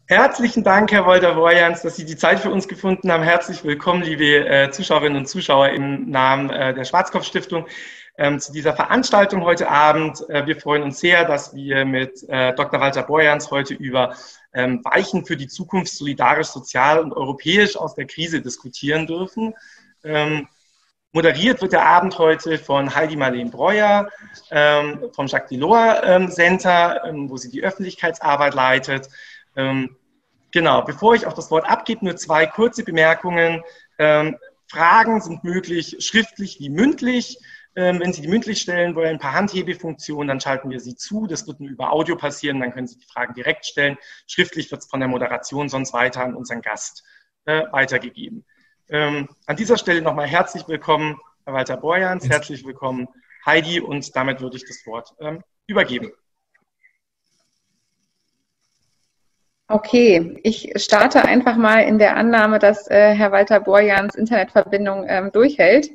Herzlichen Dank, Herr Wolter-Borjans, dass Sie die Zeit für uns gefunden haben. Herzlich willkommen, liebe Zuschauerinnen und Zuschauer im Namen der Schwarzkopf-Stiftung zu dieser Veranstaltung heute Abend. Wir freuen uns sehr, dass wir mit Dr. Walter Borjans heute über Weichen für die Zukunft solidarisch, sozial und europäisch aus der Krise diskutieren dürfen. Moderiert wird der Abend heute von Heidi Marleen Breuer vom Jacques Delors Center, wo sie die Öffentlichkeitsarbeit leitet. Genau, bevor ich auf das Wort abgebe, nur zwei kurze Bemerkungen. Fragen sind möglich schriftlich wie mündlich. Wenn Sie die mündlich stellen wollen, per Handhebefunktion, dann schalten wir sie zu. Das wird nur über Audio passieren, dann können Sie die Fragen direkt stellen. Schriftlich wird es von der Moderation sonst weiter an unseren Gast weitergegeben. An dieser Stelle nochmal herzlich willkommen, Herr Walter Borjans, herzlich willkommen, Heidi, und damit würde ich das Wort übergeben. Okay, ich starte einfach mal in der Annahme, dass Herr Walter Borjans Internetverbindung durchhält.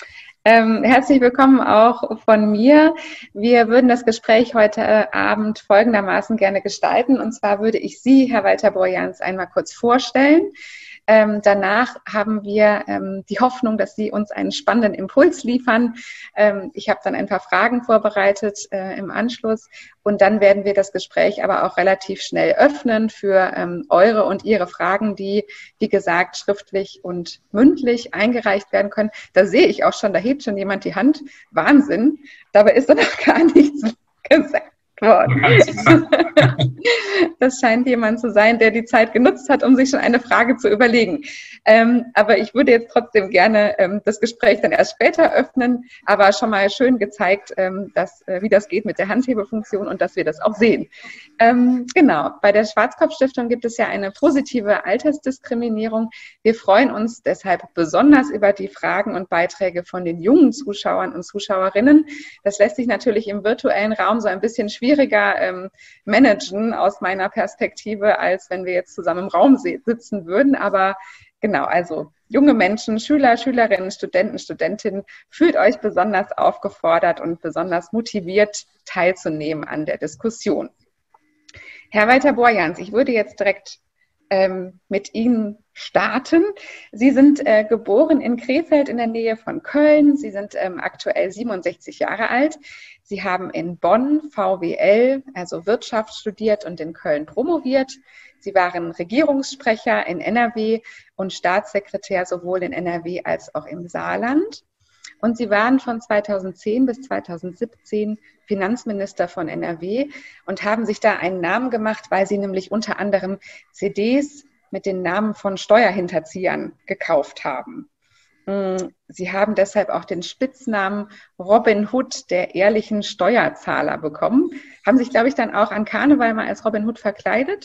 Herzlich willkommen auch von mir. Wir würden das Gespräch heute Abend folgendermaßen gerne gestalten. Und zwar würde ich Sie, Herr Walter Borjans, einmal kurz vorstellen. Danach haben wir die Hoffnung, dass Sie uns einen spannenden Impuls liefern. Ich habe dann ein paar Fragen vorbereitet im Anschluss, und dann werden wir das Gespräch aber auch relativ schnell öffnen für eure und Ihre Fragen, die, wie gesagt, schriftlich und mündlich eingereicht werden können. Da sehe ich auch schon, da hebt schon jemand die Hand. Wahnsinn, dabei ist da noch gar nichts gesagt worden. Das scheint jemand zu sein, der die Zeit genutzt hat, um sich schon eine Frage zu überlegen. Aber ich würde jetzt trotzdem gerne das Gespräch dann erst später öffnen, aber schon mal schön gezeigt, wie das geht mit der Handhebefunktion und dass wir das auch sehen. Genau, bei der Schwarzkopf-Stiftung gibt es ja eine positive Altersdiskriminierung. Wir freuen uns deshalb besonders über die Fragen und Beiträge von den jungen Zuschauern und Zuschauerinnen. Das lässt sich natürlich im virtuellen Raum so ein bisschen schwieriger managen aus meiner Perspektive, als wenn wir jetzt zusammen im Raum sitzen würden. Aber genau, also junge Menschen, Schüler, Schülerinnen, Studenten, Studentinnen, fühlt euch besonders aufgefordert und besonders motiviert, teilzunehmen an der Diskussion. Herr Walter Borjans, ich würde jetzt direkt mit Ihnen starten. Sie sind geboren in Krefeld in der Nähe von Köln. Sie sind aktuell 67 Jahre alt. Sie haben in Bonn VWL, also Wirtschaft, studiert und in Köln promoviert. Sie waren Regierungssprecher in NRW und Staatssekretär sowohl in NRW als auch im Saarland. Und Sie waren von 2010 bis 2017 Finanzminister von NRW und haben sich da einen Namen gemacht, weil Sie nämlich unter anderem CDs mit den Namen von Steuerhinterziehern gekauft haben. Sie haben deshalb auch den Spitznamen Robin Hood, der ehrlichen Steuerzahler, bekommen. Haben sich, glaube ich, dann auch an Karneval mal als Robin Hood verkleidet.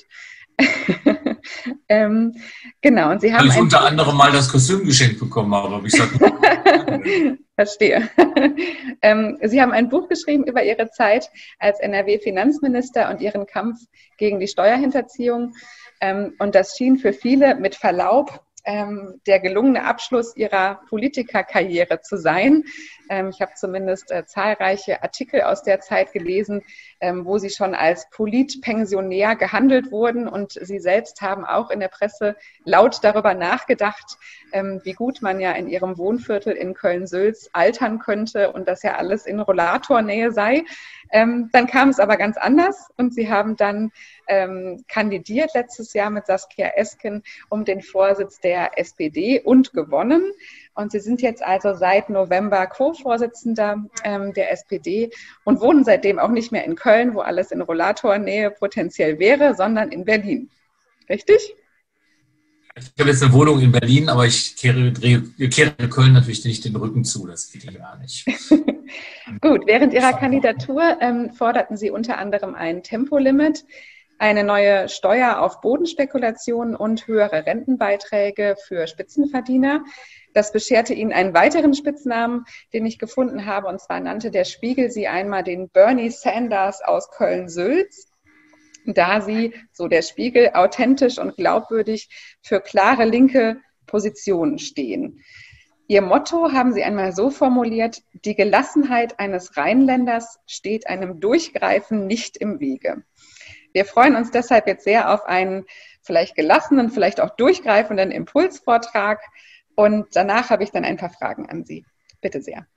Genau, und Sie haben weil ich unter anderem mal das Kostüm geschenkt bekommen habe. Aber ich sag, verstehe. Sie haben ein Buch geschrieben über Ihre Zeit als NRW-Finanzminister und Ihren Kampf gegen die Steuerhinterziehung. Und das schien für viele mit Verlaub der gelungene Abschluss Ihrer Politikerkarriere zu sein. Ich habe zumindest zahlreiche Artikel aus der Zeit gelesen, wo Sie schon als Politpensionär gehandelt wurden, und Sie selbst haben auch in der Presse laut darüber nachgedacht, wie gut man ja in Ihrem Wohnviertel in Köln-Sülz altern könnte und das ja alles in Rollatornähe sei. Dann kam es aber ganz anders, und Sie haben dann kandidiert letztes Jahr mit Saskia Esken um den Vorsitz der SPD und gewonnen. Und Sie sind jetzt also seit November Co-Vorsitzender der SPD und wohnen seitdem auch nicht mehr in Köln, wo alles in Rollatornähe potenziell wäre, sondern in Berlin. Richtig? ich habe jetzt eine Wohnung in Berlin, aber ich kehre Köln natürlich nicht den Rücken zu. Das geht ja gar nicht. Gut, während Ihrer Kandidatur forderten Sie unter anderem ein Tempolimit, eine neue Steuer auf Bodenspekulationen und höhere Rentenbeiträge für Spitzenverdiener. Das bescherte Ihnen einen weiteren Spitznamen, den ich gefunden habe, und zwar nannte der Spiegel Sie einmal den Bernie Sanders aus Köln-Sülz, da Sie, so der Spiegel, authentisch und glaubwürdig für klare linke Positionen stehen. Ihr Motto haben Sie einmal so formuliert: Die Gelassenheit eines Rheinländers steht einem Durchgreifen nicht im Wege. Wir freuen uns deshalb jetzt sehr auf einen vielleicht gelassenen, vielleicht auch durchgreifenden Impulsvortrag. Und danach habe ich dann ein paar Fragen an Sie. Bitte sehr.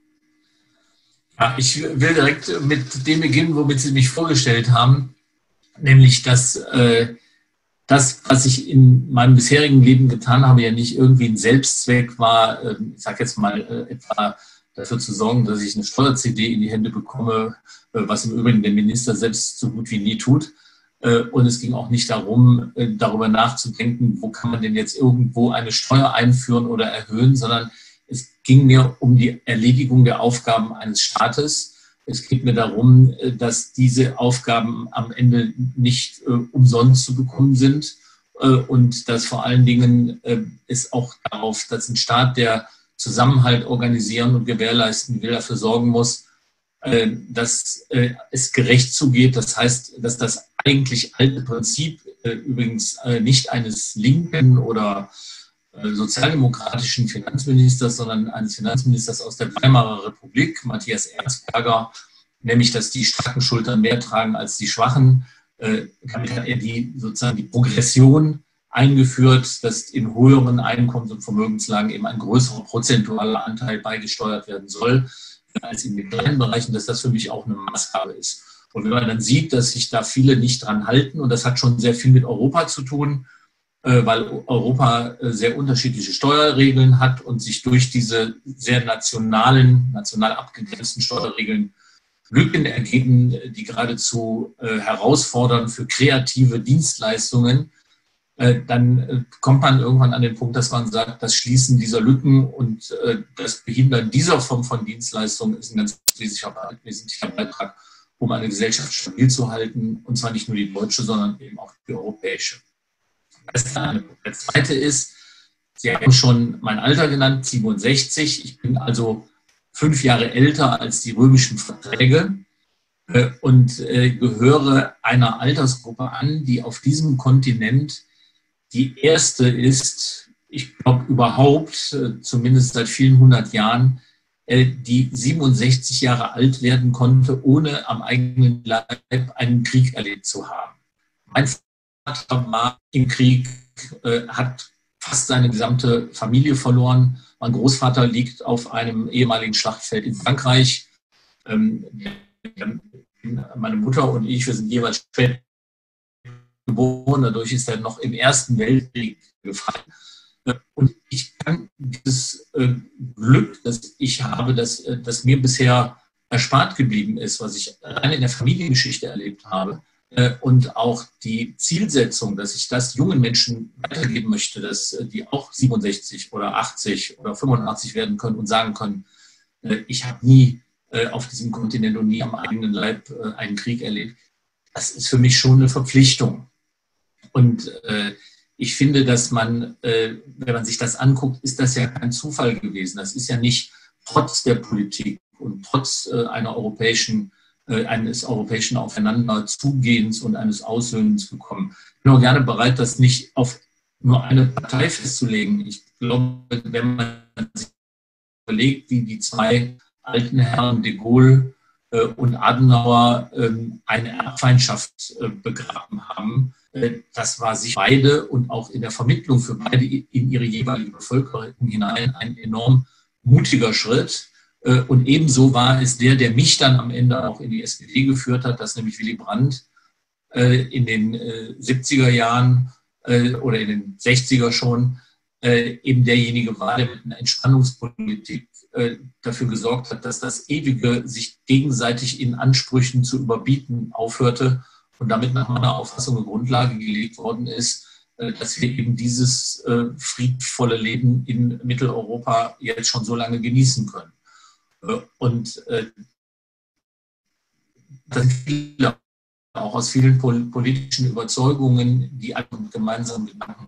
Ja, ich will direkt mit dem beginnen, womit Sie mich vorgestellt haben, nämlich, dass das, was ich in meinem bisherigen Leben getan habe, ja nicht irgendwie ein Selbstzweck war, ich sage jetzt mal etwa dafür zu sorgen, dass ich eine Steuer-CD in die Hände bekomme, was im Übrigen der Minister selbst so gut wie nie tut. Und es ging auch nicht darum, darüber nachzudenken, wo kann man denn jetzt irgendwo eine Steuer einführen oder erhöhen, sondern es ging mir um die Erledigung der Aufgaben eines Staates. Es geht mir darum, dass diese Aufgaben am Ende nicht umsonst zu bekommen sind und dass vor allen Dingen es auch darauf, dass ein Staat, der Zusammenhalt organisieren und gewährleisten will, dafür sorgen muss, dass es gerecht zugeht. Das heißt, dass das eigentlich alte Prinzip, übrigens nicht eines linken oder sozialdemokratischen Finanzministers, sondern eines Finanzministers aus der Weimarer Republik, Matthias Erzberger, nämlich, dass die starken Schultern mehr tragen als die schwachen. Damit hat er sozusagen die Progression eingeführt, dass in höheren Einkommens- und Vermögenslagen eben ein größerer prozentualer Anteil beigesteuert werden soll, als in den kleinen Bereichen, dass das für mich auch eine Maßgabe ist. Und wenn man dann sieht, dass sich da viele nicht dran halten, und das hat schon sehr viel mit Europa zu tun, weil Europa sehr unterschiedliche Steuerregeln hat und sich durch diese sehr national abgegrenzten Steuerregeln Lücken ergeben, die geradezu herausfordern für kreative Dienstleistungen, dann kommt man irgendwann an den Punkt, dass man sagt, das Schließen dieser Lücken und das Behindern dieser Form von Dienstleistungen ist ein ganz wesentlicher Beitrag, um eine Gesellschaft stabil zu halten, und zwar nicht nur die deutsche, sondern eben auch die europäische. Der zweite ist, Sie haben schon mein Alter genannt, 67. Ich bin also 5 Jahre älter als die römischen Verträge und gehöre einer Altersgruppe an, die auf diesem Kontinent die erste ist, ich glaube überhaupt, zumindest seit vielen 100 Jahren, die 67 Jahre alt werden konnte, ohne am eigenen Leib einen Krieg erlebt zu haben. Mein Vater war im Krieg, hat fast seine gesamte Familie verloren. Mein Großvater liegt auf einem ehemaligen Schlachtfeld in Frankreich. Meine Mutter und ich, wir sind jeweils spät geboren, dadurch ist er noch im Ersten Weltkrieg gefallen. Und ich kann dieses Glück, das ich habe, das mir bisher erspart geblieben ist, was ich alleine in der Familiengeschichte erlebt habe, und auch die Zielsetzung, dass ich das jungen Menschen weitergeben möchte, dass die auch 67 oder 80 oder 85 werden können und sagen können, ich habe nie auf diesem Kontinent und nie am eigenen Leib einen Krieg erlebt. Das ist für mich schon eine Verpflichtung. Und ich finde, dass man, wenn man sich das anguckt, ist das ja kein Zufall gewesen. Das ist ja nicht trotz der Politik und trotz eines europäischen Aufeinanderzugehens und eines Aussöhnens gekommen. Ich bin auch gerne bereit, das nicht auf nur eine Partei festzulegen. Ich glaube, wenn man sich überlegt, wie die zwei alten Herren de Gaulle und Adenauer eine Erbfeindschaft begraben haben, das war sich beide und auch in der Vermittlung für beide in ihre jeweilige Bevölkerung hinein ein enorm mutiger Schritt. Und ebenso war es der mich dann am Ende auch in die SPD geführt hat, dass nämlich Willy Brandt in den 70er Jahren oder in den 60er schon eben derjenige war, der mit einer Entspannungspolitik dafür gesorgt hat, dass das ewige sich gegenseitig in Ansprüchen zu überbieten aufhörte und damit nach meiner Auffassung eine Grundlage gelegt worden ist, dass wir eben dieses friedvolle Leben in Mitteleuropa jetzt schon so lange genießen können. Und das sind viele, auch aus vielen politischen Überzeugungen, die alle gemeinsam Gedanken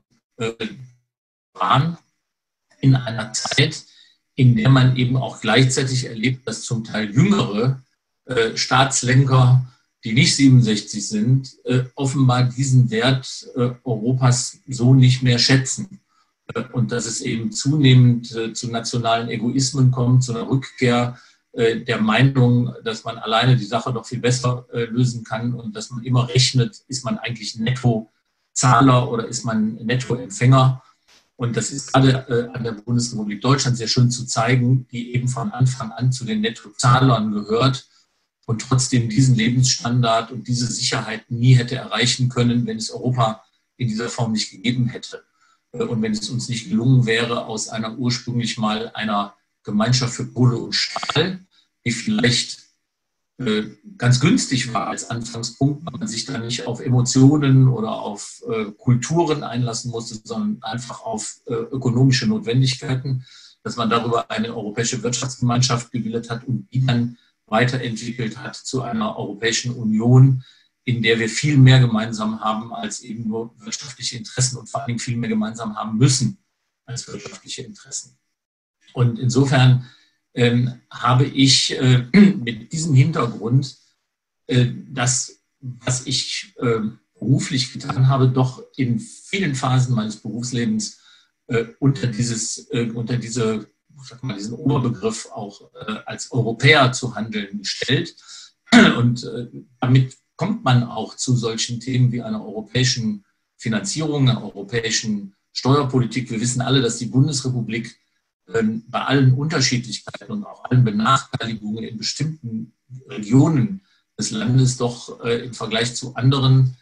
waren, in einer Zeit, in der man eben auch gleichzeitig erlebt, dass zum Teil jüngere Staatslenker, die nicht 67 sind, offenbar diesen Wert Europas so nicht mehr schätzen. Und dass es eben zunehmend zu nationalen Egoismen kommt, zu einer Rückkehr der Meinung, dass man alleine die Sache doch viel besser lösen kann und dass man immer rechnet, ist man eigentlich Nettozahler oder ist man Nettoempfänger. Und das ist gerade an der Bundesrepublik Deutschland sehr schön zu zeigen, die eben von Anfang an zu den Nettozahlern gehört und trotzdem diesen Lebensstandard und diese Sicherheit nie hätte erreichen können, wenn es Europa in dieser Form nicht gegeben hätte. Und wenn es uns nicht gelungen wäre, aus einer ursprünglich mal einer Gemeinschaft für Kohle und Stahl, die vielleicht ganz günstig war als Anfangspunkt, weil man sich da nicht auf Emotionen oder auf Kulturen einlassen musste, sondern einfach auf ökonomische Notwendigkeiten, dass man darüber eine europäische Wirtschaftsgemeinschaft gebildet hat und die dann weiterentwickelt hat zu einer Europäischen Union, in der wir viel mehr gemeinsam haben als eben nur wirtschaftliche Interessen und vor allem viel mehr gemeinsam haben müssen als wirtschaftliche Interessen. Und insofern habe ich mit diesem Hintergrund das, was ich beruflich getan habe, doch in vielen Phasen meines Berufslebens unter diesen Oberbegriff auch als Europäer zu handeln gestellt. Und damit kommt man auch zu solchen Themen wie einer europäischen Finanzierung, einer europäischen Steuerpolitik. Wir wissen alle, dass die Bundesrepublik bei allen Unterschiedlichkeiten und auch allen Benachteiligungen in bestimmten Regionen des Landes doch im Vergleich zu anderen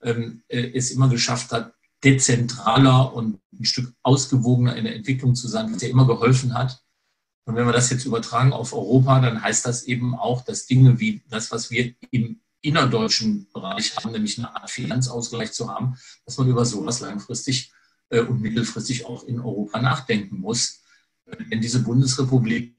es immer geschafft hat, dezentraler und ein Stück ausgewogener in der Entwicklung zu sein, was ja immer geholfen hat. Und wenn wir das jetzt übertragen auf Europa, dann heißt das eben auch, dass Dinge wie das, was wir im innerdeutschen Bereich haben, nämlich eine Art Finanzausgleich zu haben, dass man über sowas langfristig und mittelfristig auch in Europa nachdenken muss. Denn diese Bundesrepublik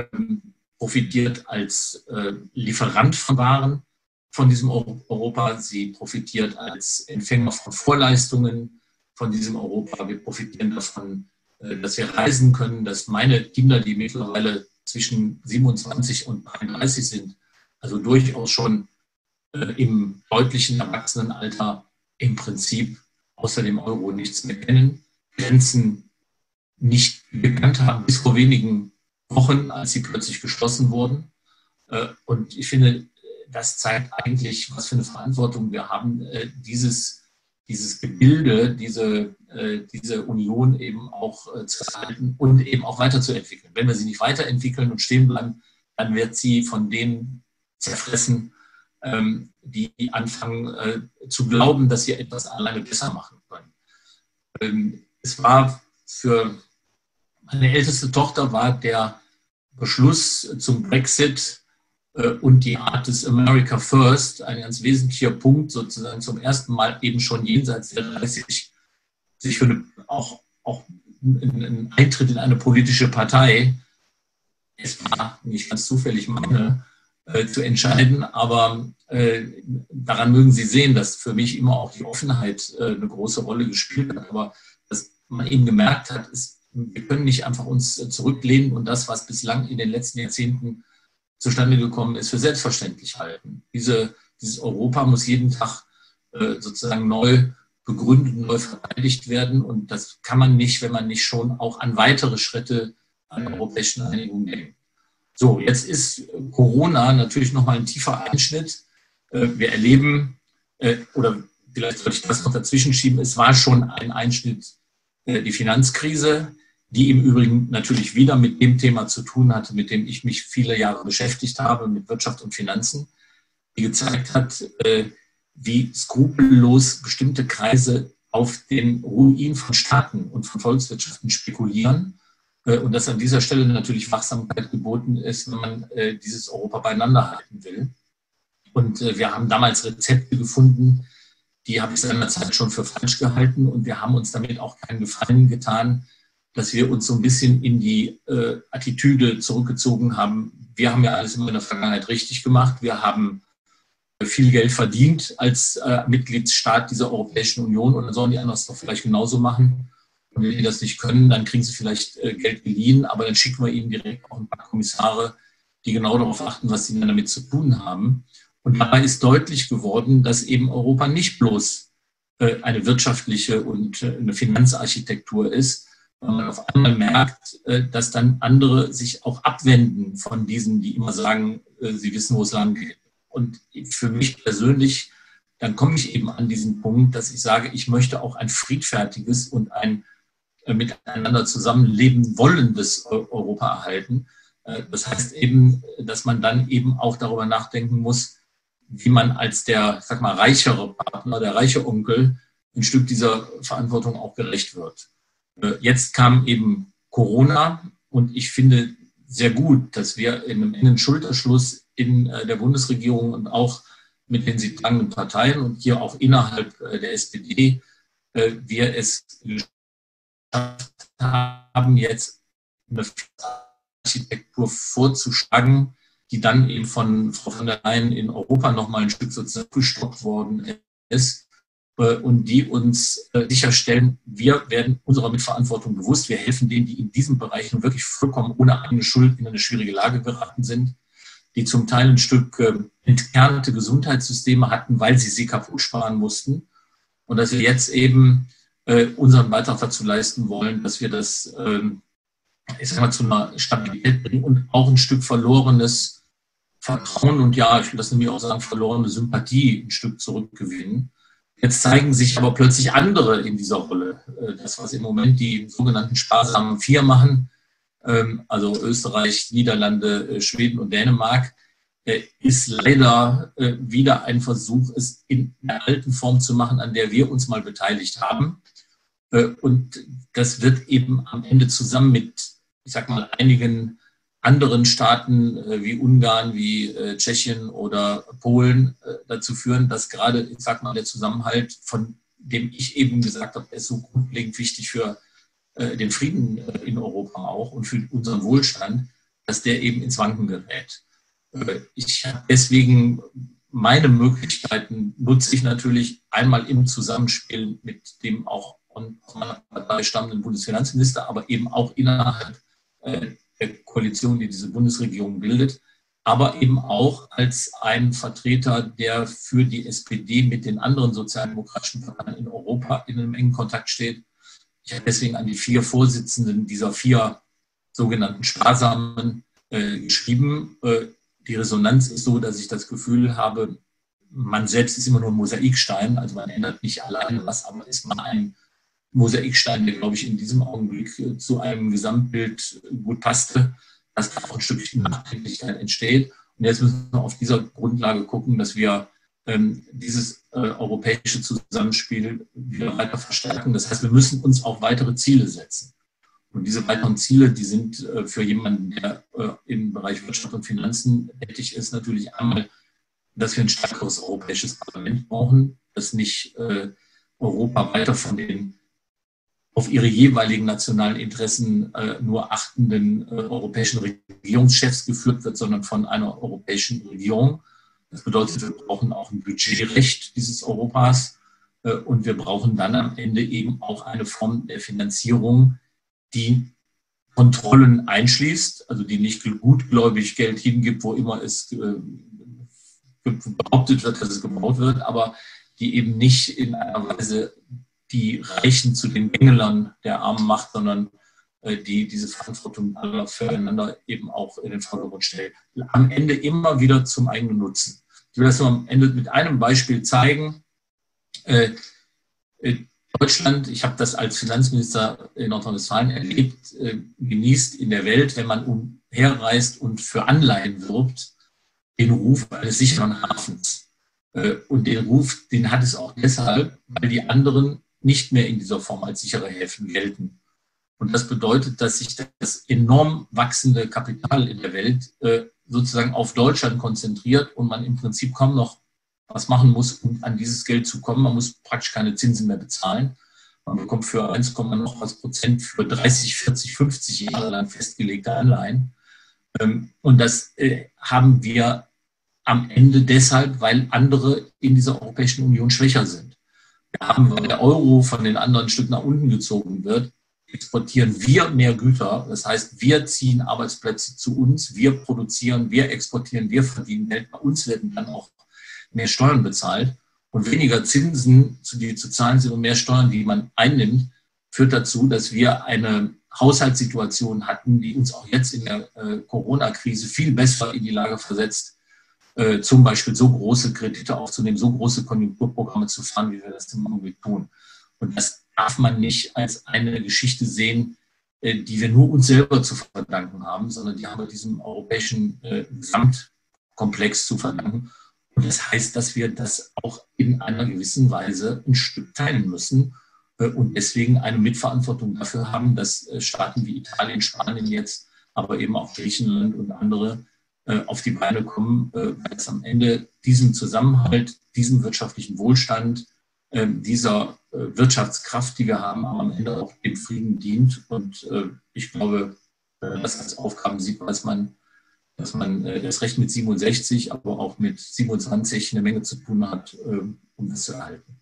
profitiert als Lieferant von Waren von diesem Europa. Sie profitiert als Empfänger von Vorleistungen von diesem Europa. Wir profitieren davon, dass wir reisen können, dass meine Kinder, die mittlerweile zwischen 27 und 33 sind, also durchaus schon im deutlichen Erwachsenenalter im Prinzip außer dem Euro nichts mehr kennen, Grenzen nicht gekannt haben bis vor wenigen Wochen, als sie plötzlich geschlossen wurden. Und ich finde, das zeigt eigentlich, was für eine Verantwortung wir haben, dieses Gebilde, diese Union eben auch zu erhalten und eben auch weiterzuentwickeln. Wenn wir sie nicht weiterentwickeln und stehen bleiben, dann wird sie von denen zerfressen, die anfangen zu glauben, dass sie etwas alleine besser machen können. Es war für meine älteste Tochter war der Beschluss zum Brexit und die Art des America First ein ganz wesentlicher Punkt, sozusagen zum ersten Mal eben schon jenseits der 30, sich für auch einen Eintritt in eine politische Partei, es war nicht ganz zufällig meine, zu entscheiden, aber daran mögen Sie sehen, dass für mich immer auch die Offenheit eine große Rolle gespielt hat, aber dass man eben gemerkt hat, wir können nicht einfach uns zurücklehnen und das, was bislang in den letzten Jahrzehnten zustande gekommen ist, für selbstverständlich halten. Dieses Europa muss jeden Tag sozusagen neu begründet, neu verteidigt werden und das kann man nicht, wenn man nicht schon auch an weitere Schritte einer europäischen Einigung denkt. So, jetzt ist Corona natürlich nochmal ein tiefer Einschnitt. Wir erleben, oder vielleicht sollte ich das noch dazwischen schieben, es war schon ein Einschnitt, die Finanzkrise, die im Übrigen natürlich wieder mit dem Thema zu tun hatte, mit dem ich mich viele Jahre beschäftigt habe, mit Wirtschaft und Finanzen, die gezeigt hat, wie skrupellos bestimmte Kreise auf den Ruin von Staaten und von Volkswirtschaften spekulieren. Und dass an dieser Stelle natürlich Wachsamkeit geboten ist, wenn man dieses Europa beieinander halten will. Und wir haben damals Rezepte gefunden, die habe ich seinerzeit schon für falsch gehalten. Und wir haben uns damit auch keinen Gefallen getan, dass wir uns so ein bisschen in die Attitüde zurückgezogen haben. Wir haben ja alles immer in der Vergangenheit richtig gemacht. Wir haben viel Geld verdient als Mitgliedsstaat dieser Europäischen Union. Und dann sollen die anderen das doch vielleicht genauso machen. Und wenn die das nicht können, dann kriegen sie vielleicht Geld geliehen, aber dann schicken wir ihnen direkt auch ein paar Kommissare, die genau darauf achten, was sie damit zu tun haben. Und dabei ist deutlich geworden, dass eben Europa nicht bloß eine wirtschaftliche und eine Finanzarchitektur ist, weil man auf einmal merkt, dass dann andere sich auch abwenden von diesen, die immer sagen, sie wissen, wo es lang geht. Und für mich persönlich, dann komme ich eben an diesen Punkt, dass ich sage, ich möchte auch ein friedfertiges und ein miteinander zusammenleben wollendes Europa erhalten. Das heißt eben, dass man dann eben auch darüber nachdenken muss, wie man als der, sag mal, reichere Partner, der reiche Onkel, ein Stück dieser Verantwortung auch gerecht wird. Jetzt kam eben Corona und ich finde sehr gut, dass wir in einem engen Schulterschluss in der Bundesregierung und auch mit den sie tragenden Parteien und hier auch innerhalb der SPD wir es geschafft haben, jetzt eine Architektur vorzuschlagen, die dann eben von Frau von der Leyen in Europa nochmal ein Stück sozusagen gestoppt worden ist und die uns sicherstellen, wir werden unserer Mitverantwortung bewusst, wir helfen denen, die in diesen Bereichen wirklich vollkommen ohne eigene Schuld in eine schwierige Lage geraten sind, die zum Teil ein Stück entkernte Gesundheitssysteme hatten, weil sie sie kaputt sparen mussten. Und dass wir jetzt eben unseren Beitrag dazu leisten wollen, dass wir das ich sag mal, zu einer Stabilität bringen und auch ein Stück verlorenes Vertrauen und ja, ich will das nämlich auch sagen, verlorene Sympathie ein Stück zurückgewinnen. Jetzt zeigen sich aber plötzlich andere in dieser Rolle. Das, was im Moment die sogenannten sparsamen Vier machen, also Österreich, Niederlande, Schweden und Dänemark, ist leider wieder ein Versuch, es in der alten Form zu machen, an der wir uns mal beteiligt haben. Und das wird eben am Ende zusammen mit, ich sag mal, einigen anderen Staaten wie Ungarn, wie Tschechien oder Polen dazu führen, dass gerade, ich sag mal, der Zusammenhalt, von dem ich eben gesagt habe, der ist so grundlegend wichtig für den Frieden in Europa auch und für unseren Wohlstand, dass der eben ins Wanken gerät. Ich habe deswegen meine Möglichkeiten nutze ich natürlich einmal im Zusammenspiel mit dem auch aus meiner Partei stammenden Bundesfinanzminister, aber eben auch innerhalb der Koalition, die diese Bundesregierung bildet, aber eben auch als ein Vertreter, der für die SPD mit den anderen sozialdemokratischen Parteien in Europa in einem engen Kontakt steht. Ich habe deswegen an die 4 Vorsitzenden dieser 4 sogenannten Sparsamen geschrieben. Die Resonanz ist so, dass ich das Gefühl habe, man selbst ist immer nur ein Mosaikstein, also man ändert nicht alleine was, aber ist mal ein Mosaikstein, der, glaube ich, in diesem Augenblick zu einem Gesamtbild gut passte, dass da auch ein Stückchen Nachdenklichkeit entsteht. Und jetzt müssen wir auf dieser Grundlage gucken, dass wir dieses europäische Zusammenspiel wieder weiter verstärken. Das heißt, wir müssen uns auch weitere Ziele setzen. Und diese weiteren Ziele, die sind für jemanden, der im Bereich Wirtschaft und Finanzen tätig ist, natürlich einmal, dass wir ein stärkeres europäisches Parlament brauchen, dass nicht Europa weiter von den auf ihre jeweiligen nationalen Interessen nur achtenden europäischen Regierungschefs geführt wird, sondern von einer europäischen Regierung. Das bedeutet, wir brauchen auch ein Budgetrecht dieses Europas und wir brauchen dann am Ende eben auch eine Form der Finanzierung, die Kontrollen einschließt, also die nicht gutgläubig Geld hingibt, wo immer es behauptet wird, dass es gebraucht wird, aber die eben nicht in einer Weise die Reichen zu den Gängelern der Armen macht, sondern die diese Verantwortung aller füreinander eben auch in den Vordergrund stellt. Am Ende immer wieder zum eigenen Nutzen. Ich will das nur am Ende mit einem Beispiel zeigen. Deutschland, ich habe das als Finanzminister in Nordrhein-Westfalen erlebt, genießt in der Welt, wenn man umherreist und für Anleihen wirbt, den Ruf eines sicheren Hafens. Und den Ruf, den hat es auch deshalb, weil die anderen nicht mehr in dieser Form als sichere Häfen gelten. Und das bedeutet, dass sich das enorm wachsende Kapital in der Welt sozusagen auf Deutschland konzentriert und man im Prinzip kaum noch was machen muss, um an dieses Geld zu kommen. Man muss praktisch keine Zinsen mehr bezahlen. Man bekommt für 1,% für 30, 40, 50 Jahre lang festgelegte Anleihen. Und das haben wir am Ende deshalb, weil andere in dieser Europäischen Union schwächer sind. Wir haben, weil der Euro von den anderen ein Stück nach unten gezogen wird, exportieren wir mehr Güter. Das heißt, wir ziehen Arbeitsplätze zu uns, wir produzieren, wir exportieren, wir verdienen Geld. Bei uns werden dann auch mehr Steuern bezahlt und weniger Zinsen, die zu zahlen sind und mehr Steuern, die man einnimmt, führt dazu, dass wir eine Haushaltssituation hatten, die uns auch jetzt in der Corona-Krise viel besser in die Lage versetzt, zum Beispiel so große Kredite aufzunehmen, so große Konjunkturprogramme zu fahren, wie wir das im Augenblick tun. Und das darf man nicht als eine Geschichte sehen, die wir nur uns selber zu verdanken haben, sondern die haben wir diesem europäischen Gesamtkomplex zu verdanken. Und das heißt, dass wir das auch in einer gewissen Weise ein Stück teilen müssen und deswegen eine Mitverantwortung dafür haben, dass Staaten wie Italien, Spanien jetzt, aber eben auch Griechenland und andere auf die Beine kommen, weil es am Ende diesem Zusammenhalt, diesem wirtschaftlichen Wohlstand, dieser Wirtschaftskraft, die wir haben, am Ende auch dem Frieden dient. Und ich glaube, das als Aufgaben sieht, dass man erst recht mit 67, aber auch mit 27 eine Menge zu tun hat, um das zu erhalten.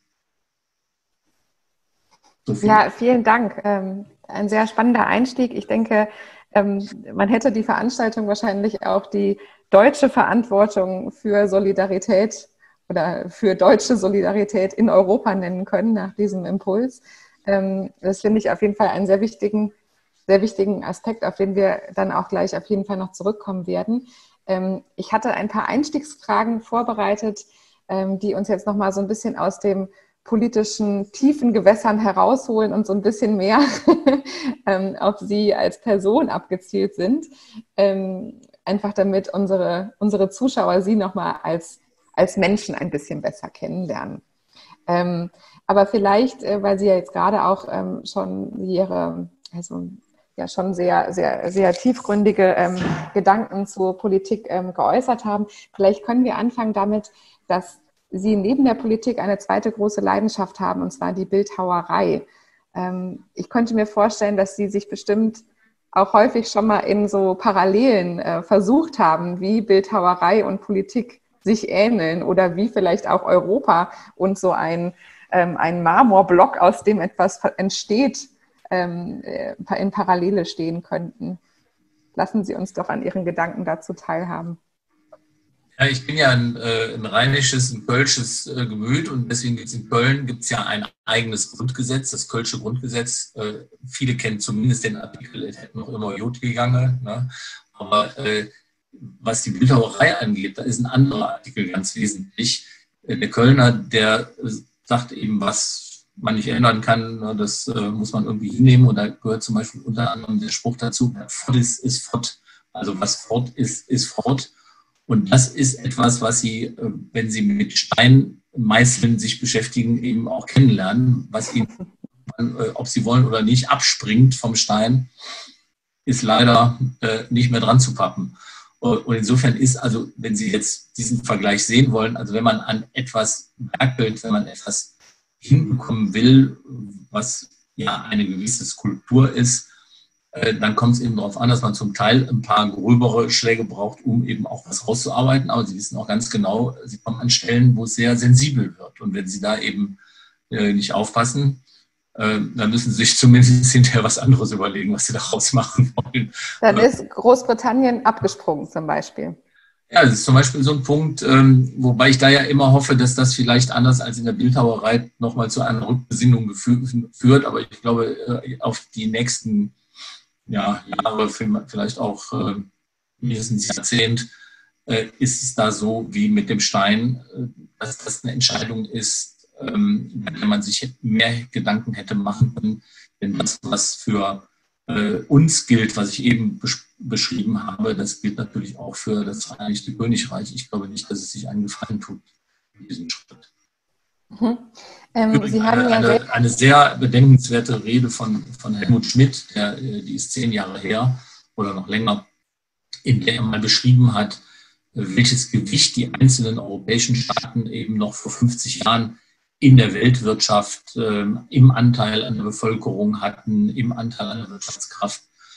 So ja, vielen Dank. Ein sehr spannender Einstieg. Ich denke, man hätte die Veranstaltung wahrscheinlich auch die deutsche Verantwortung für Solidarität oder für deutsche Solidarität in Europa nennen können nach diesem Impuls. Das finde ich auf jeden Fall einen sehr wichtigen Aspekt, auf den wir dann auch gleich auf jeden Fall noch zurückkommen werden. Ich hatte ein paar Einstiegsfragen vorbereitet, die uns jetzt nochmal so ein bisschen aus dem politischen tiefen Gewässern herausholen und so ein bisschen mehr auf Sie als Person abgezielt sind. Einfach damit unsere Zuschauer Sie nochmal als Menschen ein bisschen besser kennenlernen. Aber vielleicht, weil Sie ja jetzt gerade auch schon schon sehr, sehr, sehr tiefgründige Gedanken zur Politik geäußert haben, vielleicht können wir anfangen damit, dass Sie neben der Politik eine zweite große Leidenschaft haben, und zwar die Bildhauerei. Ich könnte mir vorstellen, dass Sie sich bestimmt auch häufig schon mal in so Parallelen versucht haben, wie Bildhauerei und Politik sich ähneln oder wie vielleicht auch Europa und so ein Marmorblock, aus dem etwas entsteht, in Parallele stehen könnten. Lassen Sie uns doch an Ihren Gedanken dazu teilhaben. Ja, ich bin ja ein rheinisches, ein kölsches Gemüt und deswegen gibt es in Köln ein eigenes Grundgesetz, das Kölsche Grundgesetz. Viele kennen zumindest den Artikel, es hätte noch immer gut gegangen. Ne? Aber was die Bildhauerei angeht, da ist ein anderer Artikel ganz wesentlich. Der Kölner, der sagt eben, was man nicht ändern kann, das muss man irgendwie hinnehmen. Und da gehört zum Beispiel unter anderem der Spruch dazu, fort ist fort. Also was fort ist, ist fort. Und das ist etwas, was Sie, wenn Sie mit Steinmeißeln sich beschäftigen, eben auch kennenlernen, was Ihnen, ob Sie wollen oder nicht, abspringt vom Stein, ist leider nicht mehr dran zu pappen. Und insofern ist also, wenn Sie jetzt diesen Vergleich sehen wollen, also wenn man an etwas werkelt, wenn man etwas hinbekommen will, was ja eine gewisse Skulptur ist, dann kommt es eben darauf an, dass man zum Teil ein paar gröbere Schläge braucht, um eben auch was rauszuarbeiten. Aber Sie wissen auch ganz genau, Sie kommen an Stellen, wo es sehr sensibel wird. Und wenn Sie da eben nicht aufpassen, dann müssen Sie sich zumindest hinterher was anderes überlegen, was Sie daraus machen wollen. Dann ist Großbritannien abgesprungen zum Beispiel. Ja, das ist zum Beispiel so ein Punkt, wobei ich da ja immer hoffe, dass das vielleicht anders als in der Bildhauerei nochmal zu einer Rückbesinnung führt. Aber ich glaube, auf die nächsten Jahre, vielleicht auch mindestens Jahrzehnt, ist es da so wie mit dem Stein, dass das eine Entscheidung ist, wenn man sich mehr Gedanken hätte machen können, denn das, was für uns gilt, was ich eben beschrieben habe, das gilt natürlich auch für das Vereinigte Königreich. Ich glaube nicht, dass es sich einen Gefallen tut mit diesem Schritt. Mhm. Sie haben eine sehr bedenkenswerte Rede von Helmut Schmidt, die ist 10 Jahre her oder noch länger, in der er mal beschrieben hat, welches Gewicht die einzelnen europäischen Staaten eben noch vor 50 Jahren in der Weltwirtschaft im Anteil an der Bevölkerung hatten, im Anteil an der Wirtschaftskraft,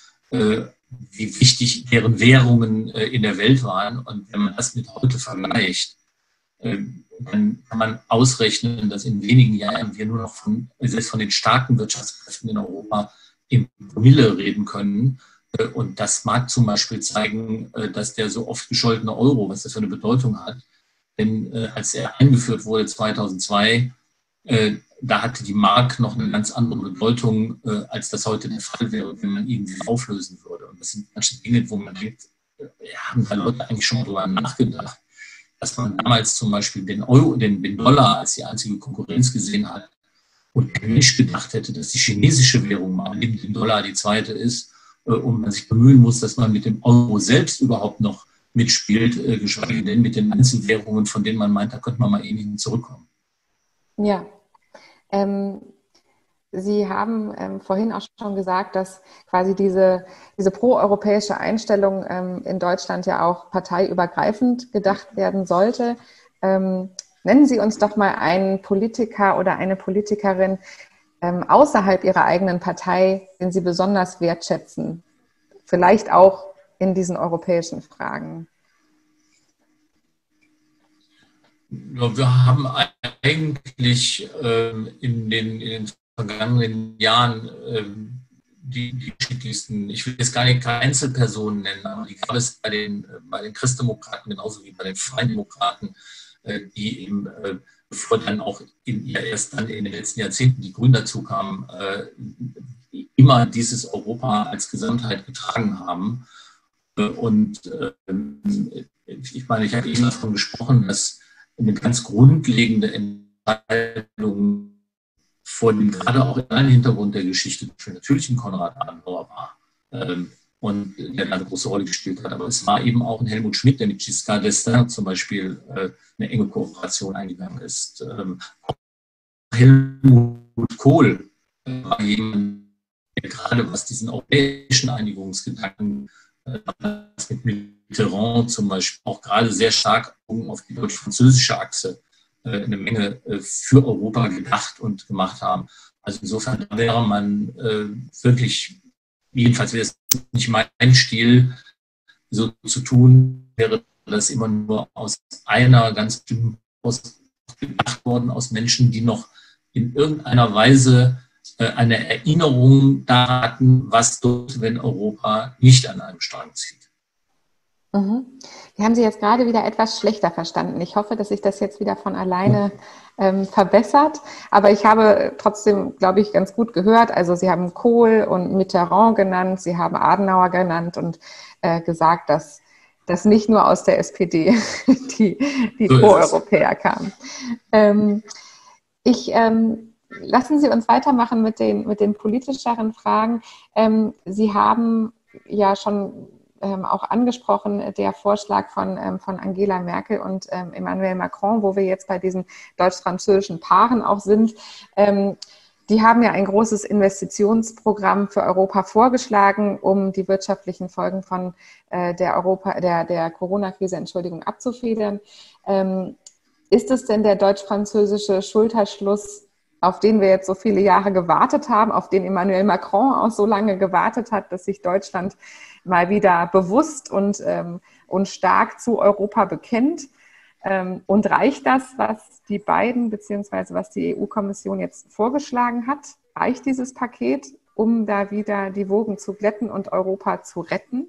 wie wichtig deren Währungen in der Welt waren. Und wenn man das mit heute vergleicht, dann kann man ausrechnen, dass in wenigen Jahren wir nur noch selbst von den starken Wirtschaftskräften in Europa in Promille reden können. Und das mag zum Beispiel zeigen, dass der so oft gescholtene Euro, was das für eine Bedeutung hat. Denn als er eingeführt wurde 2002, da hatte die Mark noch eine ganz andere Bedeutung, als das heute der Fall wäre, wenn man ihn wieder auflösen würde. Und das sind manche Dinge, wo man denkt, haben da Leute eigentlich schon mal drüber nachgedacht, dass man damals zum Beispiel den Dollar als die einzige Konkurrenz gesehen hat und kein Mensch gedacht hätte, dass die chinesische Währung mal neben dem Dollar die zweite ist und man sich bemühen muss, dass man mit dem Euro selbst überhaupt noch mitspielt, geschweige denn mit den Einzelwährungen, von denen man meint, da könnte man mal eben zurückkommen. Ja, Sie haben vorhin auch schon gesagt, dass quasi diese proeuropäische Einstellung in Deutschland ja auch parteiübergreifend gedacht werden sollte. Nennen Sie uns doch mal einen Politiker oder eine Politikerin außerhalb Ihrer eigenen Partei, den Sie besonders wertschätzen, vielleicht auch in diesen europäischen Fragen. Ja, wir haben eigentlich in den vergangenen Jahren die unterschiedlichsten, ich will jetzt gar nicht keine Einzelpersonen nennen, aber die gab es bei den Christdemokraten genauso wie bei den Freien Demokraten, die eben, bevor dann auch erst dann in den letzten Jahrzehnten die Grünen dazu kamen, immer dieses Europa als Gesamtheit getragen haben. Und ich meine, ich habe eben davon gesprochen, dass eine ganz grundlegende Entscheidung vor dem gerade auch in einem Hintergrund der Geschichte für natürlich ein Konrad Adenauer war und der eine große Rolle gespielt hat. Aber es war eben auch ein Helmut Schmidt, der mit Giscard d'Estaing zum Beispiel eine enge Kooperation eingegangen ist. Helmut Kohl war jemand, der gerade was diesen europäischen Einigungsgedanken mit Mitterrand zum Beispiel auch gerade sehr stark auf die deutsch-französische Achse eine Menge für Europa gedacht und gemacht haben. Also insofern wäre man wirklich, jedenfalls wäre es nicht mein Stil, so zu tun, wäre das immer nur aus einer ganz bestimmten gedacht worden, aus Menschen, die noch in irgendeiner Weise eine Erinnerung da hatten, was dort, wenn Europa nicht an einem Strang zieht. Wir haben Sie jetzt gerade wieder etwas schlechter verstanden. Ich hoffe, dass sich das jetzt wieder von alleine verbessert. Aber ich habe trotzdem, glaube ich, ganz gut gehört. Also Sie haben Kohl und Mitterrand genannt, Sie haben Adenauer genannt und gesagt, dass das nicht nur aus der SPD die so Pro-Europäer kamen. Lassen Sie uns weitermachen mit den politischeren Fragen. Sie haben ja schon auch angesprochen, der Vorschlag von Angela Merkel und Emmanuel Macron, wo wir jetzt bei diesen deutsch-französischen Paaren auch sind. Die haben ja ein großes Investitionsprogramm für Europa vorgeschlagen, um die wirtschaftlichen Folgen von der Corona-Krise, abzufedern. Ist es denn der deutsch-französische Schulterschluss, auf den wir jetzt so viele Jahre gewartet haben, auf den Emmanuel Macron auch so lange gewartet hat, dass sich Deutschland mal wieder bewusst und stark zu Europa bekennt? Und reicht das, was die beiden bzw. was die EU-Kommission jetzt vorgeschlagen hat? Reicht dieses Paket, um da wieder die Wogen zu glätten und Europa zu retten?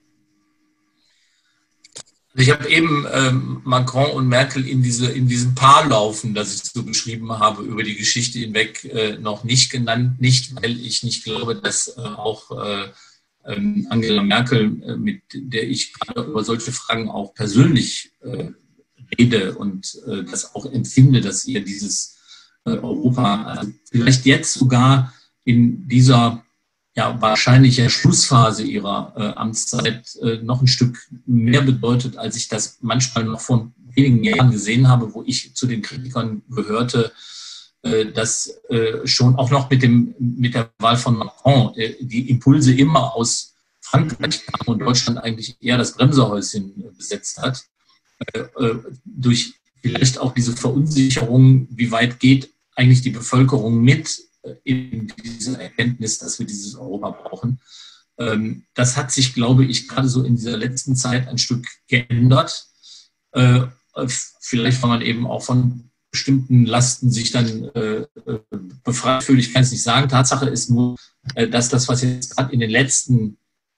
Ich habe eben Macron und Merkel in diesem Paarlaufen, das ich so beschrieben habe, über die Geschichte hinweg noch nicht genannt. Nicht, weil ich nicht glaube, dass auch Angela Merkel, mit der ich gerade über solche Fragen auch persönlich rede und das auch empfinde, dass ihr dieses Europa vielleicht jetzt sogar in dieser wahrscheinlich Schlussphase ihrer Amtszeit noch ein Stück mehr bedeutet, als ich das manchmal noch vor wenigen Jahren gesehen habe, wo ich zu den Kritikern gehörte, dass schon auch noch mit der Wahl von Macron die Impulse immer aus Frankreich kamen und Deutschland eigentlich eher das Bremserhäuschen besetzt hat, durch vielleicht auch diese Verunsicherung, wie weit geht eigentlich die Bevölkerung mit in dieser Erkenntnis, dass wir dieses Europa brauchen. Das hat sich, glaube ich, gerade so in dieser letzten Zeit ein Stück geändert. Vielleicht, weil man eben auch von bestimmten Lasten sich dann befreit fühlt. Ich kann es nicht sagen. Tatsache ist nur, dass das, was jetzt gerade in den letzten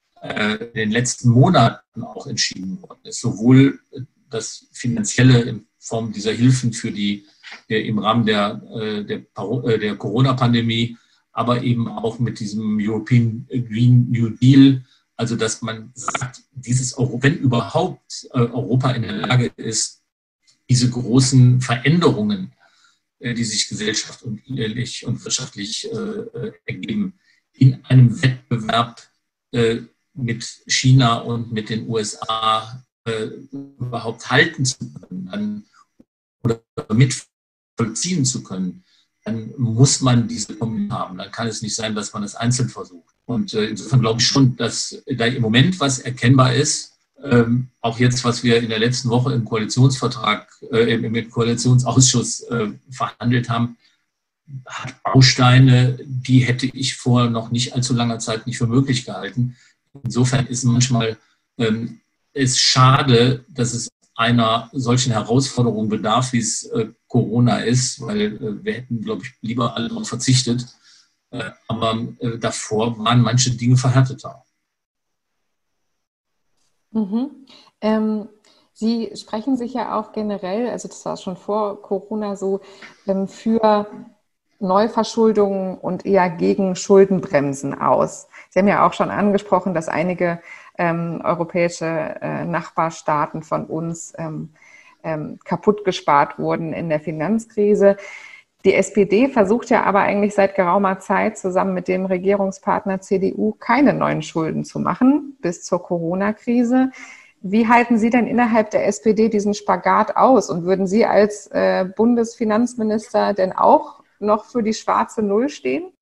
Monaten auch entschieden worden ist, sowohl das Finanzielle in Form dieser Hilfen für die im Rahmen der Corona-Pandemie, aber eben auch mit diesem European Green New Deal. Also dass man sagt, wenn überhaupt Europa in der Lage ist, diese großen Veränderungen, die sich gesellschaftlich und wirtschaftlich ergeben, in einem Wettbewerb mit China und mit den USA überhaupt halten zu können oder mitvollziehen zu können, dann muss man diese Kombi haben. Dann kann es nicht sein, dass man es einzeln versucht. Und insofern glaube ich schon, dass da im Moment was erkennbar ist, auch jetzt, was wir in der letzten Woche im Koalitionsvertrag, im Koalitionsausschuss verhandelt haben, hat Bausteine, die hätte ich vor noch nicht allzu langer Zeit nicht für möglich gehalten. Insofern ist manchmal es schade, dass es einer solchen Herausforderung bedarf, wie es Corona ist, weil wir hätten, glaube ich, lieber alle darauf verzichtet. Aber davor waren manche Dinge verhärteter. Mhm. Sie sprechen sich ja auch generell, also das war schon vor Corona so, für Neuverschuldungen und eher gegen Schuldenbremsen aus. Sie haben ja auch schon angesprochen, dass einige europäische Nachbarstaaten von uns kaputt gespart wurden in der Finanzkrise. Die SPD versucht ja aber eigentlich seit geraumer Zeit zusammen mit dem Regierungspartner CDU keine neuen Schulden zu machen bis zur Corona-Krise. Wie halten Sie denn innerhalb der SPD diesen Spagat aus? Und würden Sie als Bundesfinanzminister denn auch noch für die schwarze Null stehen?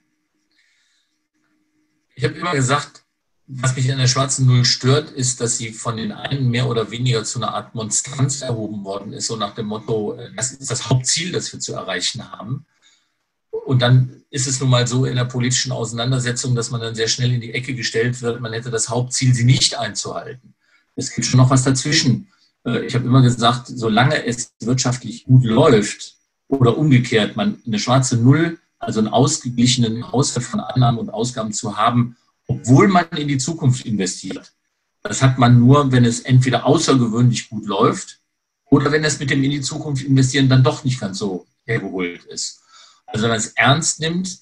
Ich habe immer gesagt, was mich an der schwarzen Null stört, ist, dass sie von den einen mehr oder weniger zu einer Art Monstranz erhoben worden ist, so nach dem Motto, das ist das Hauptziel, das wir zu erreichen haben. Und dann ist es nun mal so in der politischen Auseinandersetzung, dass man dann sehr schnell in die Ecke gestellt wird, man hätte das Hauptziel, sie nicht einzuhalten. Es gibt schon noch was dazwischen. Ich habe immer gesagt, solange es wirtschaftlich gut läuft oder umgekehrt, man eine schwarze Null, also einen ausgeglichenen Haushalt von Einnahmen und Ausgaben zu haben, obwohl man in die Zukunft investiert. Das hat man nur, wenn es entweder außergewöhnlich gut läuft oder wenn es mit dem in die Zukunft investieren dann doch nicht ganz so hergeholt ist. Also wenn man es ernst nimmt,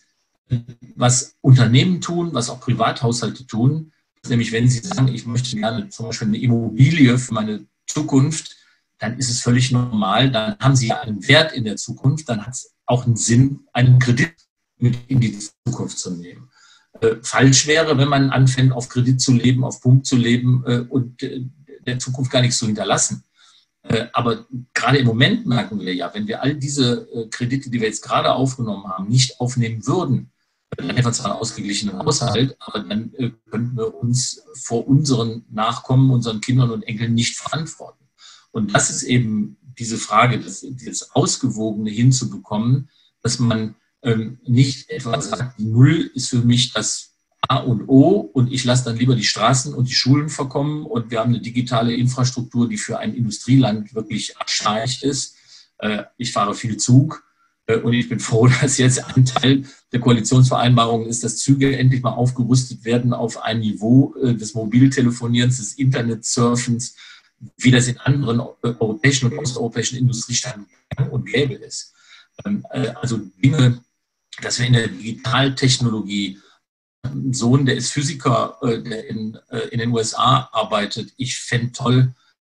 was Unternehmen tun, was auch Privathaushalte tun, nämlich wenn sie sagen, ich möchte gerne zum Beispiel eine Immobilie für meine Zukunft, dann ist es völlig normal, dann haben sie ja einen Wert in der Zukunft, dann hat es auch einen Sinn, einen Kredit mit in die Zukunft zu nehmen. Falsch wäre, wenn man anfängt, auf Kredit zu leben, auf Pump zu leben und der Zukunft gar nichts zu hinterlassen. Aber gerade im Moment merken wir ja, wenn wir all diese Kredite, die wir jetzt gerade aufgenommen haben, nicht aufnehmen würden, dann hätten wir zwar einen ausgeglichenen Haushalt, aber dann könnten wir uns vor unseren Nachkommen, unseren Kindern und Enkeln nicht verantworten. Und das ist eben diese Frage, das Ausgewogene hinzubekommen, dass man nicht etwa sagt, die Null ist für mich das A und O und ich lasse dann lieber die Straßen und die Schulen verkommen und wir haben eine digitale Infrastruktur, die für ein Industrieland wirklich archaisch ist. Ich fahre viel Zug und ich bin froh, dass jetzt ein Teil der Koalitionsvereinbarung ist, dass Züge endlich mal aufgerüstet werden auf ein Niveau des Mobiltelefonierens, des Internetsurfens, wie das in anderen europäischen und osteuropäischen Industriestaaten gang und gäbe ist. Also Dinge, dass wir in der Digitaltechnologie, ein Sohn, der ist Physiker, der in den USA arbeitet. Ich fände toll,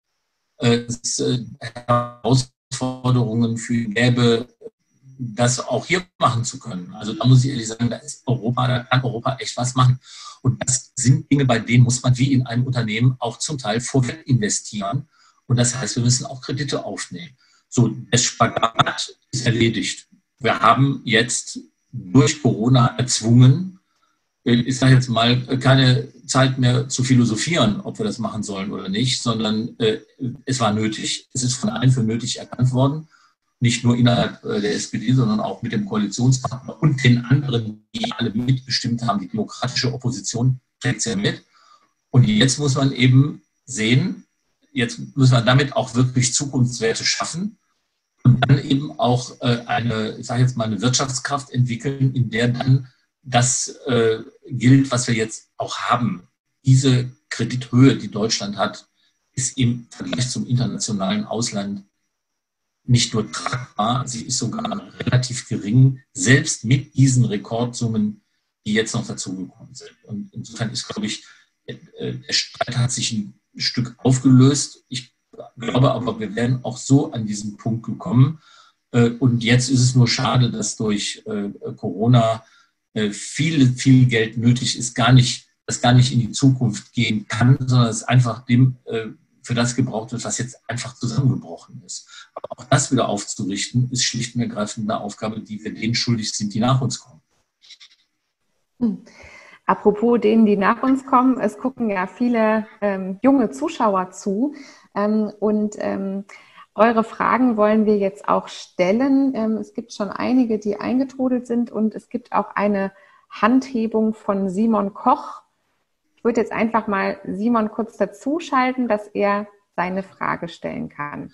es Herausforderungen für ihn gäbe, das auch hier machen zu können. Also da muss ich ehrlich sagen, da kann Europa echt was machen. Und das sind Dinge, bei denen muss man wie in einem Unternehmen auch zum Teil vorweg investieren. Und das heißt, wir müssen auch Kredite aufnehmen. So, der Spagat ist erledigt. Wir haben jetzt durch Corona erzwungen, ich sage jetzt mal, keine Zeit mehr zu philosophieren, ob wir das machen sollen oder nicht, sondern es war nötig. Es ist von allen für nötig erkannt worden. Nicht nur innerhalb der SPD, sondern auch mit dem Koalitionspartner und den anderen, die alle mitbestimmt haben. Die demokratische Opposition trägt es ja mit. Und jetzt muss man eben sehen, jetzt müssen wir damit auch wirklich Zukunftswerte schaffen und dann eben auch ich sage jetzt mal, eine Wirtschaftskraft entwickeln, in der dann das gilt, was wir jetzt auch haben. Diese Kredithöhe, die Deutschland hat, ist im Vergleich zum internationalen Ausland nicht nur tragbar, sie ist sogar relativ gering, selbst mit diesen Rekordsummen, die jetzt noch dazugekommen sind. Und insofern ist, glaube ich, der Streit hat sich ein Stück aufgelöst. Ich glaube aber, wir wären auch so an diesen Punkt gekommen. Und jetzt ist es nur schade, dass durch Corona viel Geld nötig ist, das gar nicht in die Zukunft gehen kann, sondern es einfach für das gebraucht wird, was jetzt einfach zusammengebrochen ist. Aber auch das wieder aufzurichten, ist schlicht und ergreifend eine Aufgabe, die wir denen schuldig sind, die nach uns kommen. Apropos denen, die nach uns kommen, es gucken ja viele junge Zuschauer zu eure Fragen wollen wir jetzt auch stellen. Es gibt schon einige, die eingetrudelt sind und es gibt auch eine Handhebung von Simon Koch. Ich würde jetzt einfach mal Simon kurz dazuschalten, dass er seine Frage stellen kann.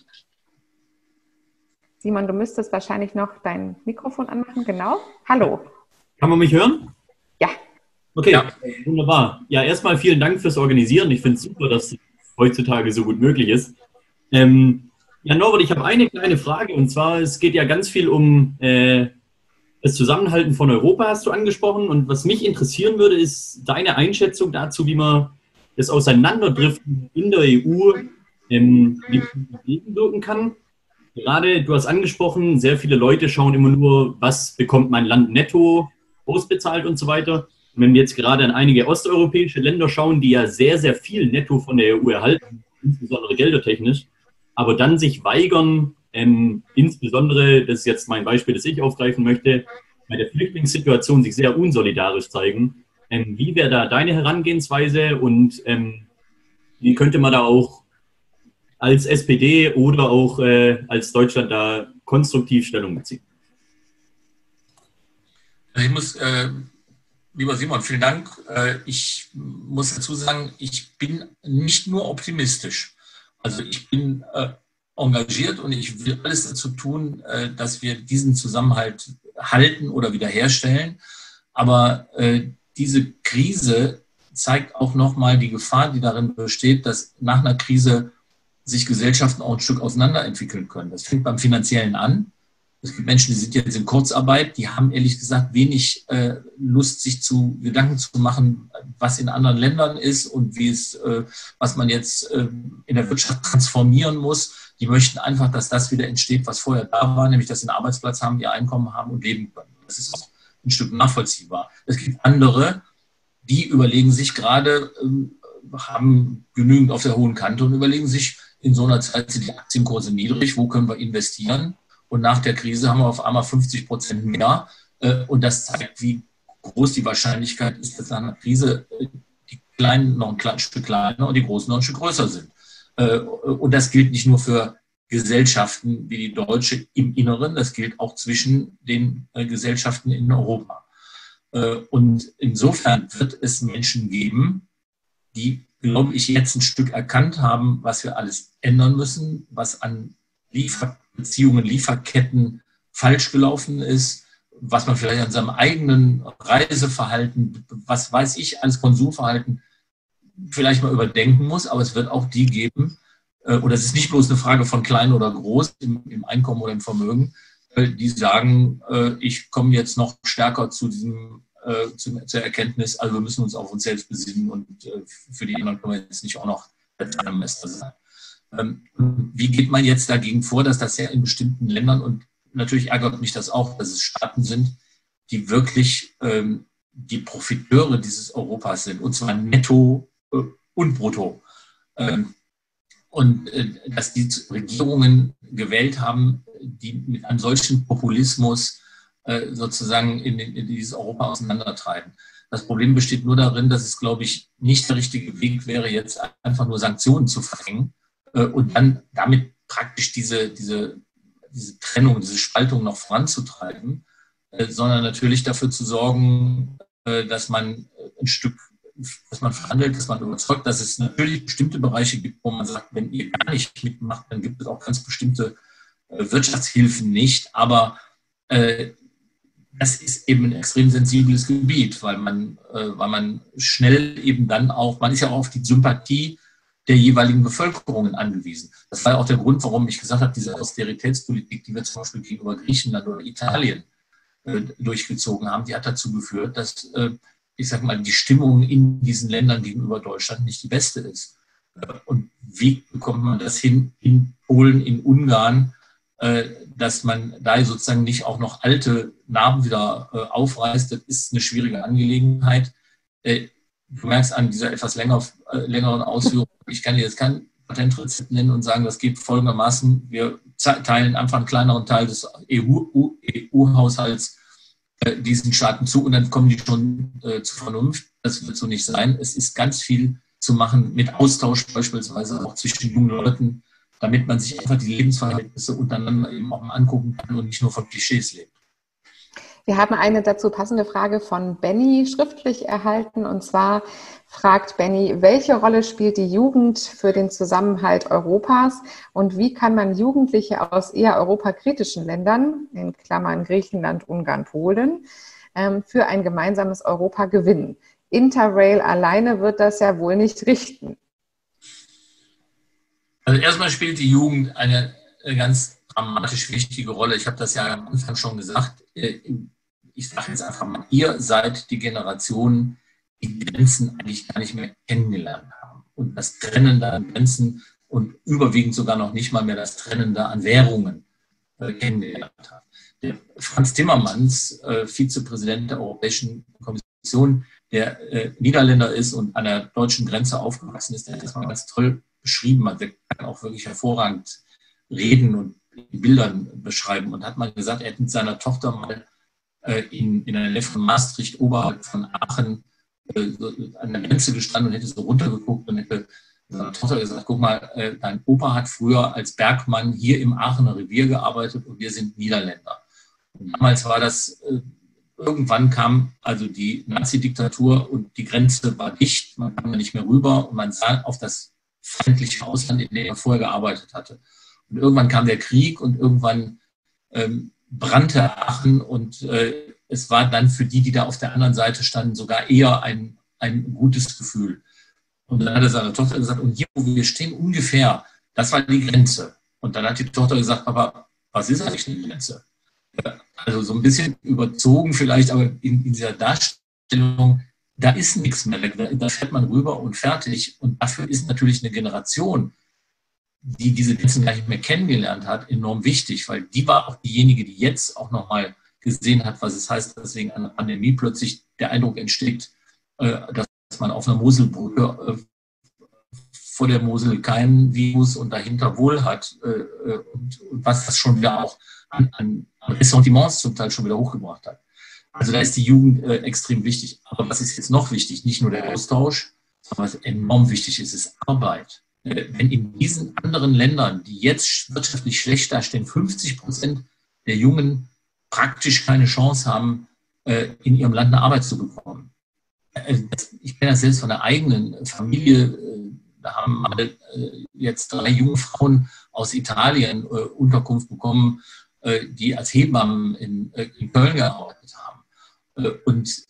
Simon, du müsstest wahrscheinlich noch dein Mikrofon anmachen. Genau. Hallo. Kann man mich hören? Ja. Okay, ja. Wunderbar. Ja, erstmal vielen Dank fürs Organisieren. Ich finde es super, dass es heutzutage so gut möglich ist. Ja, Norbert, ich habe eine kleine Frage und zwar, es geht ja ganz viel um das Zusammenhalten von Europa, hast du angesprochen. Und was mich interessieren würde, ist deine Einschätzung dazu, wie man das Auseinanderdriften in der EU entgegenwirken kann. Gerade, du hast angesprochen, sehr viele Leute schauen immer nur, was bekommt mein Land netto ausbezahlt und so weiter. Und wenn wir jetzt gerade an einige osteuropäische Länder schauen, die ja sehr, sehr viel netto von der EU erhalten, insbesondere geldertechnisch, aber dann sich weigern, insbesondere, das ist jetzt mein Beispiel, das ich aufgreifen möchte, bei der Flüchtlingssituation sich sehr unsolidarisch zeigen. Wie wäre da deine Herangehensweise und wie könnte man da auch als SPD oder auch als Deutschland da konstruktiv Stellung beziehen? Ich muss, lieber Simon, vielen Dank. Ich muss dazu sagen, ich bin nicht nur optimistisch. Also ich bin engagiert und ich will alles dazu tun, dass wir diesen Zusammenhalt halten oder wiederherstellen. Aber diese Krise zeigt auch nochmal die Gefahr, die darin besteht, dass nach einer Krise sich Gesellschaften auch ein Stück auseinanderentwickeln können. Das fängt beim Finanziellen an. Es gibt Menschen, die sind jetzt in Kurzarbeit, die haben ehrlich gesagt wenig Lust, sich Gedanken zu machen, was in anderen Ländern ist und was man jetzt in der Wirtschaft transformieren muss. Die möchten einfach, dass das wieder entsteht, was vorher da war, nämlich dass sie einen Arbeitsplatz haben, ihr Einkommen haben und leben können. Das ist auch ein Stück nachvollziehbar. Es gibt andere, die überlegen sich gerade, haben genügend auf der hohen Kante und überlegen sich, in so einer Zeit sind die Aktienkurse niedrig, wo können wir investieren? Und nach der Krise haben wir auf einmal 50% mehr. Und das zeigt, wie groß die Wahrscheinlichkeit ist, dass nach einer Krise die Kleinen noch ein kleines Stück kleiner und die Großen noch ein Stück größer sind. Und das gilt nicht nur für Gesellschaften wie die deutsche im Inneren, das gilt auch zwischen den Gesellschaften in Europa. Und insofern wird es Menschen geben, die, glaube ich, jetzt ein Stück erkannt haben, was wir alles ändern müssen, was an Lieferbeziehungen, Lieferketten falsch gelaufen ist, was man vielleicht an seinem eigenen Reiseverhalten, was weiß ich, als Konsumverhalten vielleicht mal überdenken muss, aber es wird auch die geben, und es ist nicht bloß eine Frage von klein oder groß im Einkommen oder im Vermögen, die sagen, ich komme jetzt noch stärker zur Erkenntnis, also wir müssen uns auf uns selbst besinnen und für die anderen können wir jetzt nicht auch noch der Zahnmeister sein. Wie geht man jetzt dagegen vor, dass das ja in bestimmten Ländern, und natürlich ärgert mich das auch, dass es Staaten sind, die wirklich die Profiteure dieses Europas sind, und zwar netto und brutto. Und dass die Regierungen gewählt haben, die mit einem solchen Populismus sozusagen in dieses Europa auseinandertreiben. Das Problem besteht nur darin, dass es, glaube ich, nicht der richtige Weg wäre, jetzt einfach nur Sanktionen zu verhängen und dann damit praktisch diese Trennung, diese Spaltung noch voranzutreiben, sondern natürlich dafür zu sorgen, dass man verhandelt, dass man überzeugt, dass es natürlich bestimmte Bereiche gibt, wo man sagt, wenn ihr gar nicht mitmacht, dann gibt es auch ganz bestimmte Wirtschaftshilfen nicht. Aber das ist eben ein extrem sensibles Gebiet, weil man schnell eben dann auch, man ist ja auch auf die Sympathie der jeweiligen Bevölkerungen angewiesen. Das war ja auch der Grund, warum ich gesagt habe, diese Austeritätspolitik, die wir zum Beispiel gegenüber Griechenland oder Italien durchgezogen haben, die hat dazu geführt, dass, ich sage mal, die Stimmung in diesen Ländern gegenüber Deutschland nicht die beste ist. Und wie bekommt man das hin in Polen, in Ungarn, dass man da sozusagen nicht auch noch alte Narben wieder aufreißt? Das ist eine schwierige Angelegenheit. Du merkst an dieser etwas längeren Ausführung, ich kann dir jetzt kein Patentrezept nennen und sagen, das geht folgendermaßen: Wir teilen einfach einen kleineren Teil des EU-Haushalts diesen Staaten zu und dann kommen die schon zur Vernunft. Das wird so nicht sein. Es ist ganz viel zu machen mit Austausch beispielsweise auch zwischen jungen Leuten, damit man sich einfach die Lebensverhältnisse untereinander eben auch mal angucken kann und nicht nur von Klischees lebt. Wir haben eine dazu passende Frage von Benny schriftlich erhalten, und zwar fragt Benny: Welche Rolle spielt die Jugend für den Zusammenhalt Europas und wie kann man Jugendliche aus eher europakritischen Ländern, in Klammern Griechenland, Ungarn, Polen, für ein gemeinsames Europa gewinnen? Interrail alleine wird das ja wohl nicht richten. Also erstmal spielt die Jugend eine ganz dramatisch wichtige Rolle. Ich habe das ja am Anfang schon gesagt. Ich sage jetzt einfach mal, ihr seid die Generation, die Grenzen eigentlich gar nicht mehr kennengelernt haben. Und das Trennende an Grenzen und überwiegend sogar noch nicht mal mehr das Trennende an Währungen kennengelernt haben. Der Frans Timmermans, Vizepräsident der Europäischen Kommission, der Niederländer ist und an der deutschen Grenze aufgewachsen ist, der hat das mal ganz toll beschrieben. Der kann auch wirklich hervorragend reden und in Bildern beschreiben und hat mal gesagt, er hat mit seiner Tochter mal in der Nähe von Maastricht, oberhalb von Aachen, an der Grenze gestanden und hätte so runtergeguckt und hätte seiner Tochter gesagt: Guck mal, dein Opa hat früher als Bergmann hier im Aachener Revier gearbeitet und wir sind Niederländer. Und damals war das, irgendwann kam also die Nazi-Diktatur und die Grenze war dicht, man kam da nicht mehr rüber und man sah auf das feindliche Ausland, in dem er vorher gearbeitet hatte. Und irgendwann kam der Krieg und irgendwann brannte Aachen und es war dann für die, die da auf der anderen Seite standen, sogar eher ein gutes Gefühl. Und dann hat er seiner Tochter gesagt: Und hier, wo wir stehen, ungefähr, das war die Grenze. Und dann hat die Tochter gesagt: Papa, was ist eigentlich die Grenze? Also so ein bisschen überzogen vielleicht, aber in dieser Darstellung, da ist nichts mehr. Da fährt man rüber und fertig. Und dafür ist natürlich eine Generation, die diese Grenzen gar nicht mehr kennengelernt hat, enorm wichtig, weil die war auch diejenige, die jetzt auch nochmal gesehen hat, was es heißt, dass wegen einer Pandemie plötzlich der Eindruck entsteht, dass man auf einer Moselbrücke vor der Mosel kein Virus und dahinter wohl hat und was das schon wieder auch an Ressentiments zum Teil schon wieder hochgebracht hat. Also da ist die Jugend extrem wichtig. Aber was ist jetzt noch wichtig? Nicht nur der Austausch, sondern was enorm wichtig ist, ist Arbeit. Wenn in diesen anderen Ländern, die jetzt wirtschaftlich schlecht dastehen, 50% der Jungen praktisch keine Chance haben, in ihrem Land eine Arbeit zu bekommen. Ich kenne das selbst von der eigenen Familie. Da haben jetzt 3 junge Frauen aus Italien Unterkunft bekommen, die als Hebammen in Köln gearbeitet haben. Und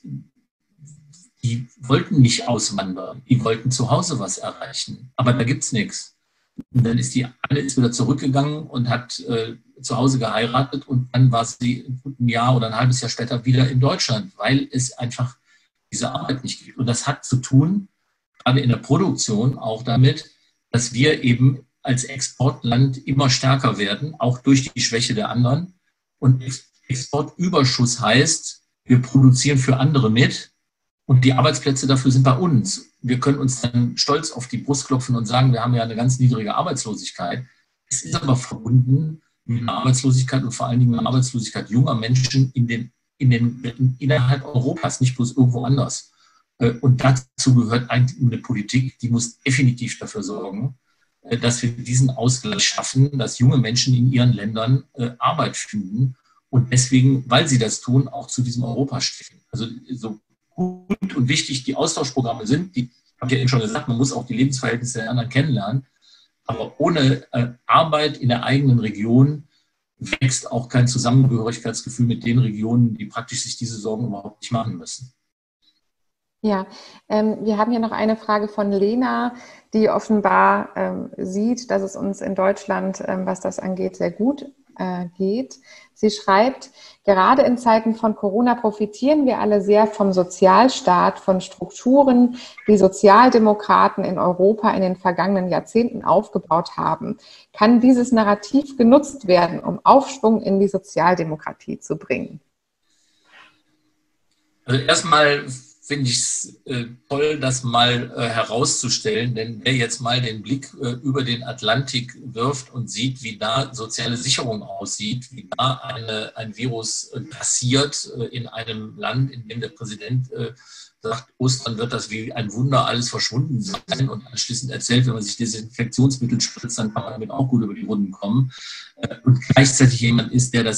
die wollten nicht auswandern, die wollten zu Hause was erreichen. Aber da gibt es nichts. Und dann ist die eine wieder zurückgegangen und hat zu Hause geheiratet und dann war sie ein Jahr oder ein halbes Jahr später wieder in Deutschland, weil es einfach diese Arbeit nicht gibt. Und das hat zu tun, gerade in der Produktion, auch damit, dass wir eben als Exportland immer stärker werden, auch durch die Schwäche der anderen. Und Exportüberschuss heißt, wir produzieren für andere mit und die Arbeitsplätze dafür sind bei uns. Wir können uns dann stolz auf die Brust klopfen und sagen, wir haben ja eine ganz niedrige Arbeitslosigkeit. Es ist aber verbunden mit einer Arbeitslosigkeit und vor allen Dingen einer Arbeitslosigkeit junger Menschen innerhalb Europas, nicht bloß irgendwo anders. Und dazu gehört eigentlich eine Politik, die muss definitiv dafür sorgen, dass wir diesen Ausgleich schaffen, dass junge Menschen in ihren Ländern Arbeit finden und deswegen, weil sie das tun, auch zu diesem Europa stehen. Also so gut und wichtig die Austauschprogramme sind, die habe ich ja eben schon gesagt, man muss auch die Lebensverhältnisse der anderen kennenlernen, aber ohne Arbeit in der eigenen Region wächst auch kein Zusammengehörigkeitsgefühl mit den Regionen, die praktisch sich diese Sorgen überhaupt nicht machen müssen. Ja, wir haben hier noch eine Frage von Lena, die offenbar sieht, dass es uns in Deutschland, was das angeht, sehr gut geht. Sie schreibt, gerade in Zeiten von Corona profitieren wir alle sehr vom Sozialstaat, von Strukturen, die Sozialdemokraten in Europa in den vergangenen Jahrzehnten aufgebaut haben. Kann dieses Narrativ genutzt werden, um Aufschwung in die Sozialdemokratie zu bringen? Also erstmal finde ich es toll, das mal herauszustellen, denn wer jetzt mal den Blick über den Atlantik wirft und sieht, wie da soziale Sicherung aussieht, wie da ein Virus passiert in einem Land, in dem der Präsident sagt, Ostern wird das wie ein Wunder alles verschwunden sein und anschließend erzählt, wenn man sich Desinfektionsmittel spritzt, dann kann man damit auch gut über die Runden kommen. Und gleichzeitig jemand ist, der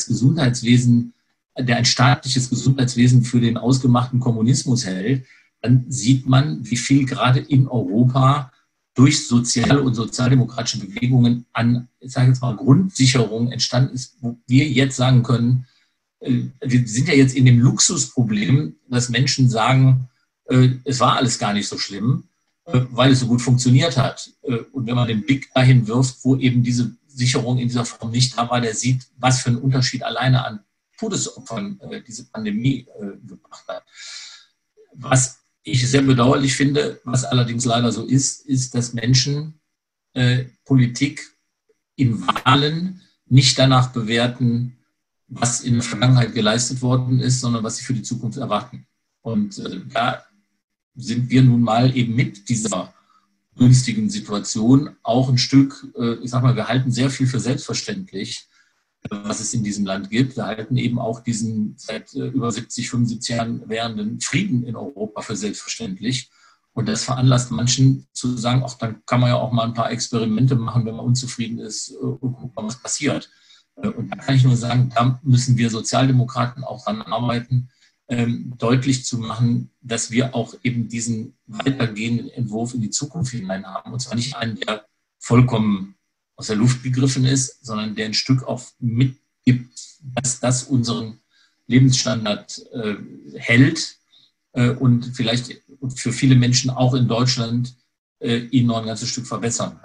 ein staatliches Gesundheitswesen für den ausgemachten Kommunismus hält, dann sieht man, wie viel gerade in Europa durch soziale und sozialdemokratische Bewegungen an, ich sage jetzt mal, Grundsicherung entstanden ist, wo wir jetzt sagen können, wir sind ja jetzt in dem Luxusproblem, dass Menschen sagen, es war alles gar nicht so schlimm, weil es so gut funktioniert hat. Und wenn man den Blick dahin wirft, wo eben diese Sicherung in dieser Form nicht da war, der sieht, was für einen Unterschied alleine an Todesopfern diese Pandemie gebracht hat. Was ich sehr bedauerlich finde, was allerdings leider so ist, dass Menschen Politik in Wahlen nicht danach bewerten, was in der Vergangenheit geleistet worden ist, sondern was sie für die Zukunft erwarten. Und da sind wir nun mal eben mit dieser günstigen Situation auch ein Stück, ich sag mal, wir halten sehr viel für selbstverständlich, was es in diesem Land gibt. Wir halten eben auch diesen seit über 70, 75 Jahren währenden Frieden in Europa für selbstverständlich. Und das veranlasst manchen zu sagen, ach, dann kann man ja auch mal ein paar Experimente machen, wenn man unzufrieden ist und gucken, was passiert. Und da kann ich nur sagen, da müssen wir Sozialdemokraten auch dran arbeiten, deutlich zu machen, dass wir auch eben diesen weitergehenden Entwurf in die Zukunft hinein haben. Und zwar nicht einen, der vollkommen aus der Luft gegriffen ist, sondern der ein Stück auch mitgibt, dass das unseren Lebensstandard hält und vielleicht für viele Menschen auch in Deutschland ihn noch ein ganzes Stück verbessern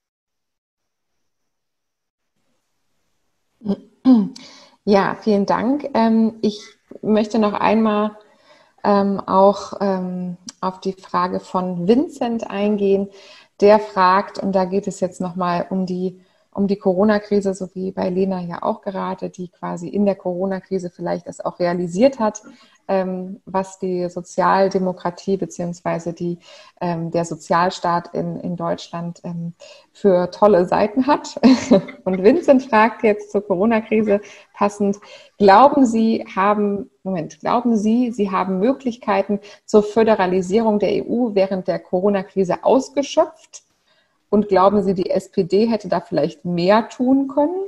kann. Ja, vielen Dank. Ich möchte noch einmal auch auf die Frage von Vincent eingehen. Der fragt, und da geht es jetzt nochmal um die Corona-Krise, so wie bei Lena ja auch gerade, die quasi in der Corona-Krise vielleicht das auch realisiert hat, was die Sozialdemokratie beziehungsweise der Sozialstaat in Deutschland für tolle Seiten hat. Und Vincent fragt jetzt zur Corona-Krise passend, glauben Sie, Sie haben Möglichkeiten zur Föderalisierung der EU während der Corona-Krise ausgeschöpft? Und glauben Sie, die SPD hätte da vielleicht mehr tun können?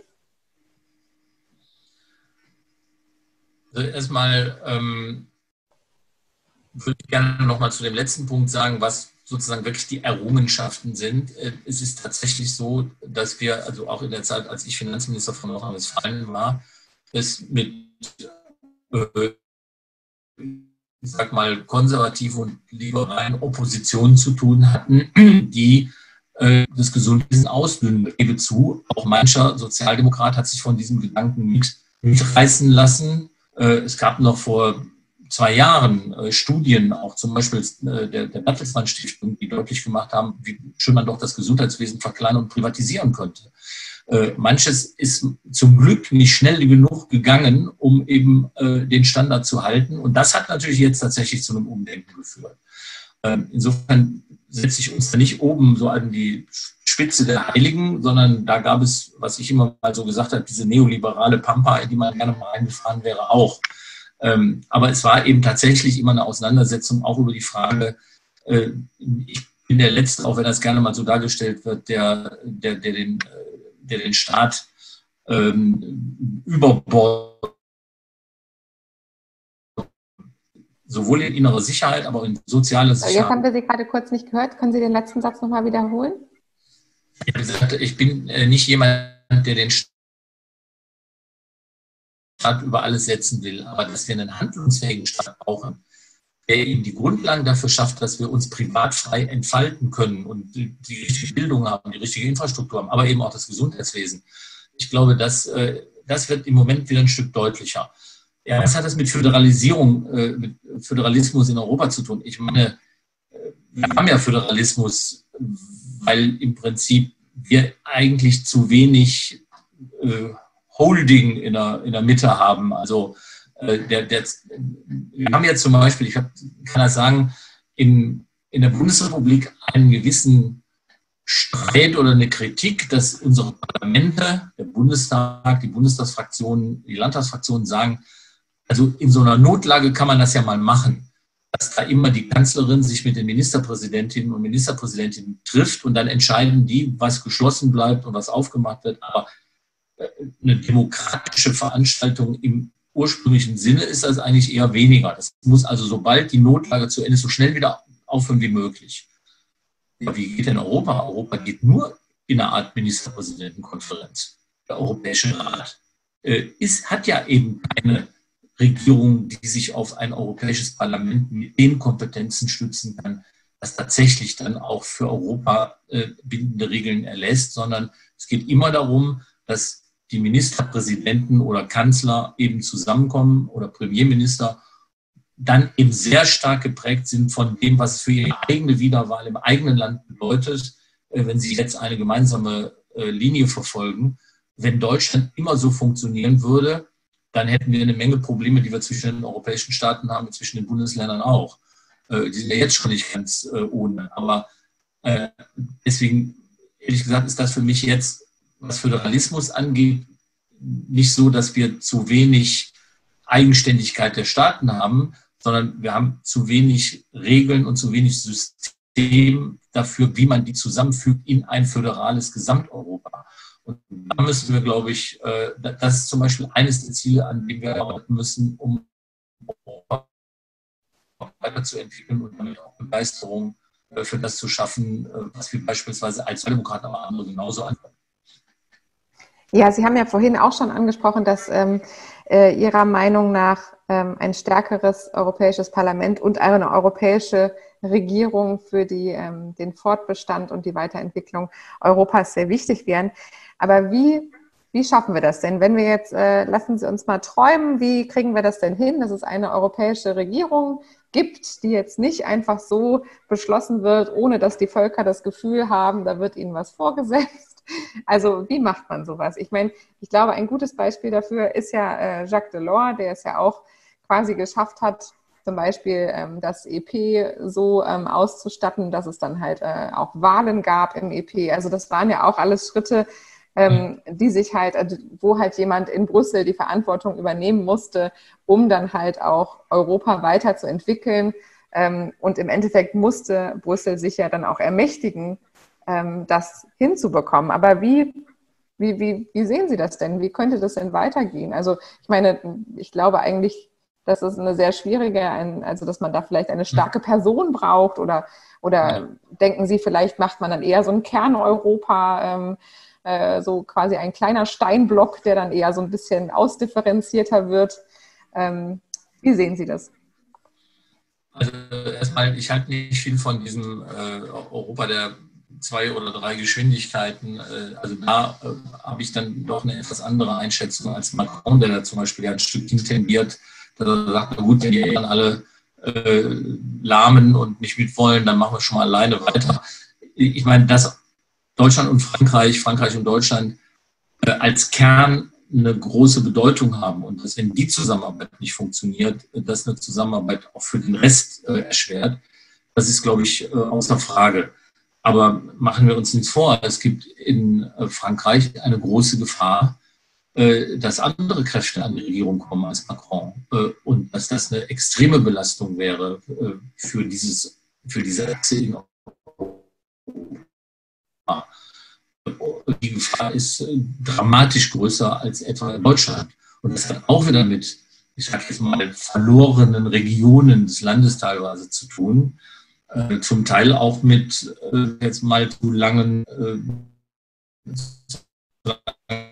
Also erstmal würde ich gerne nochmal zu dem letzten Punkt sagen, was sozusagen wirklich die Errungenschaften sind. Es ist tatsächlich so, dass wir, also auch in der Zeit, als ich Finanzminister von Nordrhein-Westfalen war, es mit, ich sag mal, konservativen und liberalen Oppositionen zu tun hatten, die das Gesundheitswesen ausdünnen. Ich gebe zu, auch mancher Sozialdemokrat hat sich von diesem Gedanken mitreißen lassen. Es gab noch vor 2 Jahren Studien, auch zum Beispiel der Bertelsmann Stiftung, die deutlich gemacht haben, wie schön man doch das Gesundheitswesen verkleinern und privatisieren könnte. Manches ist zum Glück nicht schnell genug gegangen, um eben den Standard zu halten. Und das hat natürlich jetzt tatsächlich zu einem Umdenken geführt. Insofern setze ich uns da nicht oben so an die Spitze der Heiligen, sondern da gab es, was ich immer mal so gesagt habe, diese neoliberale Pampa, in die man gerne mal reingefahren wäre, auch. Aber es war eben tatsächlich immer eine Auseinandersetzung auch über die Frage, ich bin der Letzte, auch wenn das gerne mal so dargestellt wird, der den Staat überbordet, sowohl in innerer Sicherheit, aber auch in sozialer Sicherheit. Jetzt haben wir Sie gerade kurz nicht gehört. Können Sie den letzten Satz nochmal wiederholen? Ich habe gesagt, ich bin nicht jemand, der den Staat über alles setzen will, aber dass wir einen handlungsfähigen Staat brauchen, der eben die Grundlagen dafür schafft, dass wir uns privat frei entfalten können und die richtige Bildung haben, die richtige Infrastruktur haben, aber eben auch das Gesundheitswesen. Ich glaube, das wird im Moment wieder ein Stück deutlicher. Ja, was hat das mit Föderalisierung, mit Föderalismus in Europa zu tun? Ich meine, wir haben ja Föderalismus, weil im Prinzip wir eigentlich zu wenig Holding in der Mitte haben. Also wir haben jetzt zum Beispiel, kann das sagen, in der Bundesrepublik einen gewissen Streit oder eine Kritik, dass unsere Parlamente, der Bundestag, die Bundestagsfraktionen, die Landtagsfraktionen sagen, also in so einer Notlage kann man das ja mal machen, dass da immer die Kanzlerin sich mit den Ministerpräsidentinnen und Ministerpräsidentinnen trifft und dann entscheiden die, was geschlossen bleibt und was aufgemacht wird. Aber eine demokratische Veranstaltung im ursprünglichen Sinne ist das eigentlich eher weniger. Das muss also, sobald die Notlage zu Ende ist, so schnell wieder aufhören wie möglich. Ja, wie geht denn Europa? Europa geht nur in einer Art Ministerpräsidentenkonferenz. Der Europäische Rat hat ja eben keine Regierung, die sich auf ein europäisches Parlament mit den Kompetenzen stützen kann, das tatsächlich dann auch für Europa bindende Regeln erlässt, sondern es geht immer darum, dass die Ministerpräsidenten oder Kanzler eben zusammenkommen oder Premierminister, dann eben sehr stark geprägt sind von dem, was es für ihre eigene Wiederwahl im eigenen Land bedeutet, wenn sie jetzt eine gemeinsame Linie verfolgen. Wenn Deutschland immer so funktionieren würde, dann hätten wir eine Menge Probleme, die wir zwischen den europäischen Staaten haben, zwischen den Bundesländern auch. Die sind ja jetzt schon nicht ganz ohne. Aber deswegen, ehrlich gesagt, ist das für mich jetzt, was Föderalismus angeht, nicht so, dass wir zu wenig Eigenständigkeit der Staaten haben, sondern wir haben zu wenig Regeln und zu wenig System dafür, wie man die zusammenfügt in ein föderales Gesamteuropa. Und da müssen wir, glaube ich, das ist zum Beispiel eines der Ziele, an dem wir arbeiten müssen, um Europa weiterzuentwickeln und damit auch Begeisterung für das zu schaffen, was wir beispielsweise als Demokraten, aber andere genauso anfangen. Ja, Sie haben ja vorhin auch schon angesprochen, dass Ihrer Meinung nach ein stärkeres europäisches Parlament und eine europäische Regierung für den Fortbestand und die Weiterentwicklung Europas sehr wichtig wären. Aber wie schaffen wir das denn? Wenn wir jetzt, lassen Sie uns mal träumen, wie kriegen wir das denn hin, dass es eine europäische Regierung gibt, die jetzt nicht einfach so beschlossen wird, ohne dass die Völker das Gefühl haben, da wird ihnen was vorgesetzt? Also wie macht man sowas? Ich meine, ich glaube, ein gutes Beispiel dafür ist ja Jacques Delors, der es ja auch quasi geschafft hat, zum Beispiel das EP so auszustatten, dass es dann halt auch Wahlen gab im EP. Also das waren ja auch alles Schritte, die sich halt, wo halt jemand in Brüssel die Verantwortung übernehmen musste, um dann halt auch Europa weiterzuentwickeln. Und im Endeffekt musste Brüssel sich ja dann auch ermächtigen, das hinzubekommen. Aber wie sehen Sie das denn? Wie könnte das denn weitergehen? Also ich meine, ich glaube eigentlich, dass es eine sehr schwierige, also dass man da vielleicht eine starke Person braucht oder denken Sie, vielleicht macht man dann eher so ein Kerneuropa, so quasi ein kleiner Steinblock, der dann eher so ein bisschen ausdifferenzierter wird. Wie sehen Sie das? Also erstmal, ich halte nicht viel von diesem Europa der 2 oder 3 Geschwindigkeiten. Also da habe ich dann doch eine etwas andere Einschätzung als Macron, der da zum Beispiel ja ein Stückchen tendiert, dass er sagt, na gut, wenn die dann alle lahmen und nicht mitwollen, dann machen wir schon mal alleine weiter. Ich meine, dass Deutschland und Frankreich und Deutschland als Kern eine große Bedeutung haben und dass, wenn die Zusammenarbeit nicht funktioniert, dass eine Zusammenarbeit auch für den Rest erschwert, das ist, glaube ich, außer Frage. Aber machen wir uns nichts vor, es gibt in Frankreich eine große Gefahr, dass andere Kräfte an die Regierung kommen als Macron und dass das eine extreme Belastung wäre für diese Achse in Europa. Die Gefahr ist dramatisch größer als etwa in Deutschland. Und das hat auch wieder mit, ich sage jetzt mal, verlorenen Regionen des Landes teilweise zu tun. Zum Teil auch mit jetzt mal zu langen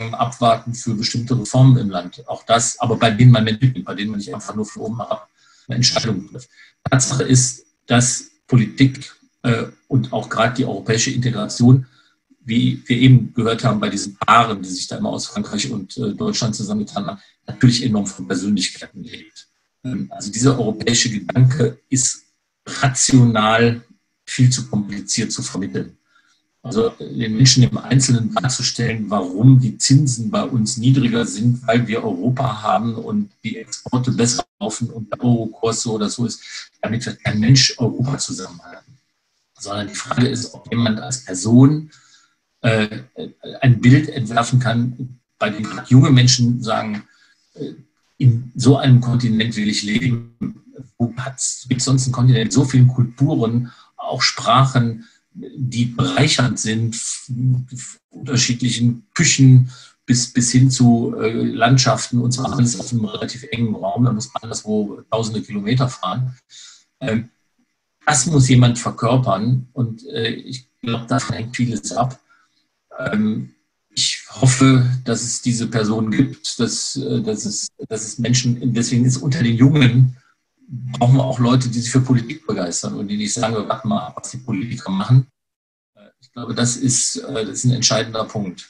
Abwarten für bestimmte Reformen im Land. Auch das, aber bei denen man mitnimmt, bei denen man nicht einfach nur von oben herab eine Entscheidung trifft. Tatsache ist, dass Politik und auch gerade die europäische Integration, wie wir eben gehört haben bei diesen Paaren, die sich da immer aus Frankreich und Deutschland zusammengetan haben, natürlich enorm von Persönlichkeiten lebt. Also dieser europäische Gedanke ist rational viel zu kompliziert zu vermitteln. Also den Menschen im Einzelnen darzustellen, warum die Zinsen bei uns niedriger sind, weil wir Europa haben und die Exporte besser laufen und der Eurokurs so oder so ist, damit wird kein Mensch Europa zusammenhalten. Sondern die Frage ist, ob jemand als Person ein Bild entwerfen kann, bei dem junge Menschen sagen, in so einem Kontinent will ich leben. Gibt es sonst einen Kontinent mit so vielen Kulturen, auch Sprachen, die bereichernd sind, unterschiedlichen Küchen bis hin zu Landschaften und zwar alles auf einem relativ engen Raum. Da muss man anderswo tausende Kilometer fahren. Das muss jemand verkörpern und ich glaube, davon hängt vieles ab. Ich hoffe, dass es diese Person gibt, dass es Menschen, deswegen ist unter den Jungen, brauchen wir auch Leute, die sich für Politik begeistern und die nicht sagen, wir warten mal ab, was die Politiker machen. Ich glaube, das ist ein entscheidender Punkt.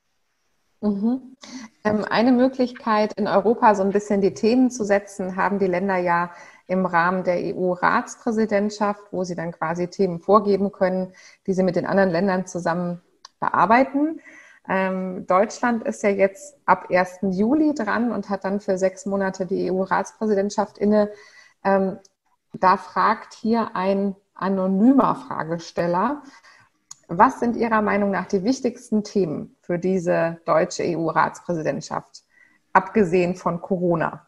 Eine Möglichkeit, in Europa so ein bisschen die Themen zu setzen, haben die Länder ja im Rahmen der EU-Ratspräsidentschaft, wo sie dann quasi Themen vorgeben können, die sie mit den anderen Ländern zusammen bearbeiten. Deutschland ist ja jetzt ab 1. Juli dran und hat dann für 6 Monate die EU-Ratspräsidentschaft inne. Da fragt hier ein anonymer Fragesteller, was sind Ihrer Meinung nach die wichtigsten Themen für diese deutsche EU-Ratspräsidentschaft, abgesehen von Corona?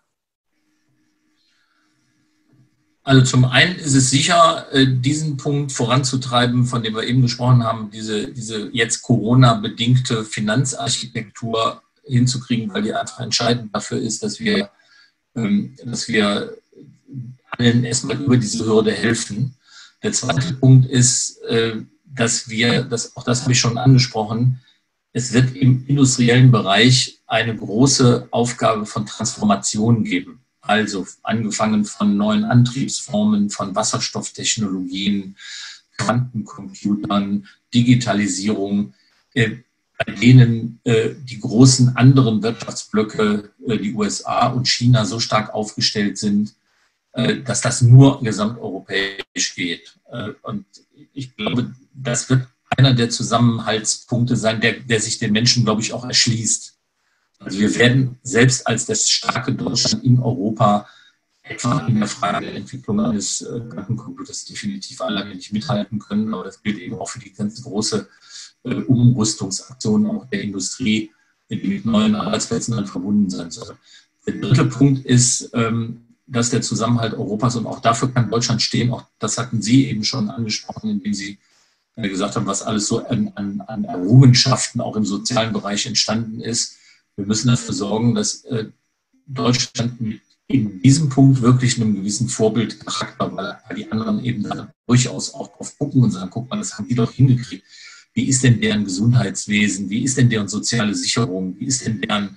Also zum einen ist es sicher, diesen Punkt voranzutreiben, von dem wir eben gesprochen haben, diese jetzt Corona-bedingte Finanzarchitektur hinzukriegen, weil die einfach entscheidend dafür ist, dass wir allen erstmal über diese Hürde helfen. Der zweite Punkt ist, dass auch das habe ich schon angesprochen, es wird im industriellen Bereich eine große Aufgabe von Transformation geben. Also angefangen von neuen Antriebsformen, von Wasserstofftechnologien, Quantencomputern, Digitalisierung, bei denen die großen anderen Wirtschaftsblöcke, die USA und China, so stark aufgestellt sind, dass das nur gesamteuropäisch geht. Und ich glaube, das wird einer der Zusammenhaltspunkte sein, der sich den Menschen, glaube ich, auch erschließt. Also wir werden selbst als das starke Deutschland in Europa etwa in der Frage der Entwicklung eines Quantencomputers definitiv alleine nicht mithalten können. Aber das gilt eben auch für die ganz große Umrüstungsaktion auch der Industrie, die mit neuen Arbeitsplätzen dann verbunden sein soll. Der dritte Punkt ist, dass der Zusammenhalt Europas, und auch dafür kann Deutschland stehen, auch das hatten Sie eben schon angesprochen, indem Sie gesagt haben, was alles so an Errungenschaften auch im sozialen Bereich entstanden ist. Wir müssen dafür sorgen, dass Deutschland in diesem Punkt wirklich einem gewissen Vorbildcharakter, weil die anderen eben da durchaus auch drauf gucken und sagen, guck mal, das haben die doch hingekriegt. Wie ist denn deren Gesundheitswesen? Wie ist denn deren soziale Sicherung? Wie ist denn deren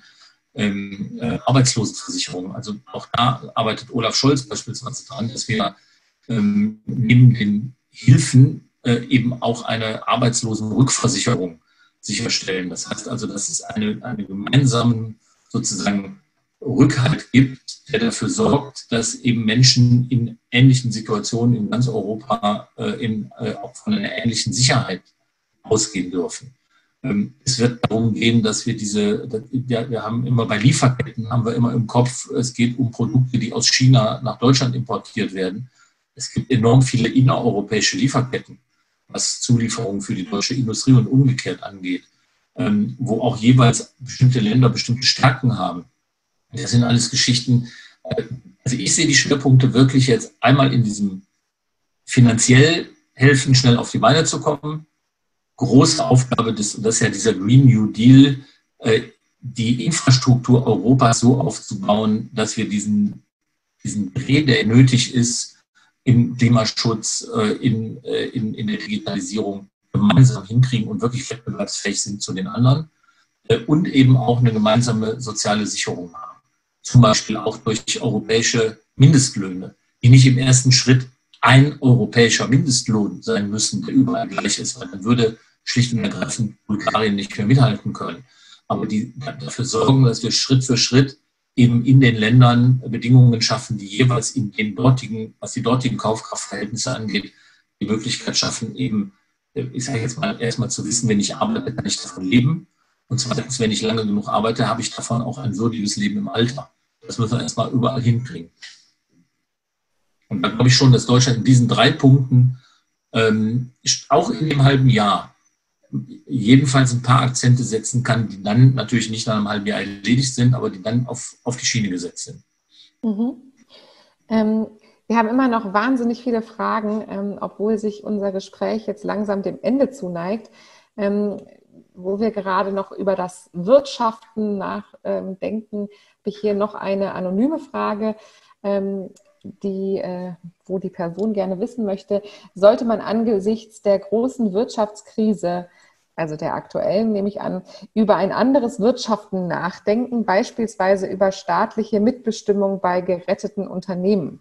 Arbeitslosenversicherung? Also auch da arbeitet Olaf Scholz beispielsweise daran, dass wir neben den Hilfen eben auch eine Arbeitslosenrückversicherung sicherstellen. Das heißt also, dass es einen gemeinsamen sozusagen Rückhalt gibt, der dafür sorgt, dass eben Menschen in ähnlichen Situationen in ganz Europa auch von einer ähnlichen Sicherheit ausgehen dürfen. Es wird darum gehen, dass wir haben immer bei Lieferketten, haben wir immer im Kopf, es geht um Produkte, die aus China nach Deutschland importiert werden. Es gibt enorm viele innereuropäische Lieferketten, was Zulieferungen für die deutsche Industrie und umgekehrt angeht, wo auch jeweils bestimmte Länder bestimmte Stärken haben. Das sind alles Geschichten. Also ich sehe die Schwerpunkte wirklich jetzt einmal in diesem finanziell helfen, schnell auf die Beine zu kommen. Große Aufgabe, das ist ja dieser Green New Deal, die Infrastruktur Europas so aufzubauen, dass wir diesen Dreh, der nötig ist, im Klimaschutz, in der Digitalisierung gemeinsam hinkriegen und wirklich wettbewerbsfähig sind zu den anderen und eben auch eine gemeinsame soziale Sicherung haben. Zum Beispiel auch durch europäische Mindestlöhne. die nicht im ersten Schritt ein europäischer Mindestlohn sein müssen, der überall gleich ist, weil dann würde schlicht und ergreifend Bulgarien nicht mehr mithalten können. Aber die dafür sorgen, dass wir Schritt für Schritt eben in den Ländern Bedingungen schaffen, die jeweils in den dortigen, was die dortigen Kaufkraftverhältnisse angeht, die Möglichkeit schaffen, eben, ich sage jetzt mal, erstmal zu wissen, wenn ich arbeite, kann ich davon leben. Und zweitens, wenn ich lange genug arbeite, habe ich davon auch ein würdiges Leben im Alter. Das müssen wir erstmal überall hinkriegen. Und da glaube ich schon, dass Deutschland in diesen 3 Punkten auch in dem halben Jahr jedenfalls ein paar Akzente setzen kann, die dann natürlich nicht nach einem halben Jahr erledigt sind, aber die dann auf die Schiene gesetzt sind. Mhm. Wir haben immer noch wahnsinnig viele Fragen, obwohl sich unser Gespräch jetzt langsam dem Ende zuneigt, wo wir gerade noch über das Wirtschaften nachdenken, habe ich hier noch eine anonyme Frage, wo die Person gerne wissen möchte, sollte man angesichts der großen Wirtschaftskrise, also der aktuellen, nehme ich an, über ein anderes Wirtschaften nachdenken, beispielsweise über staatliche Mitbestimmung bei geretteten Unternehmen?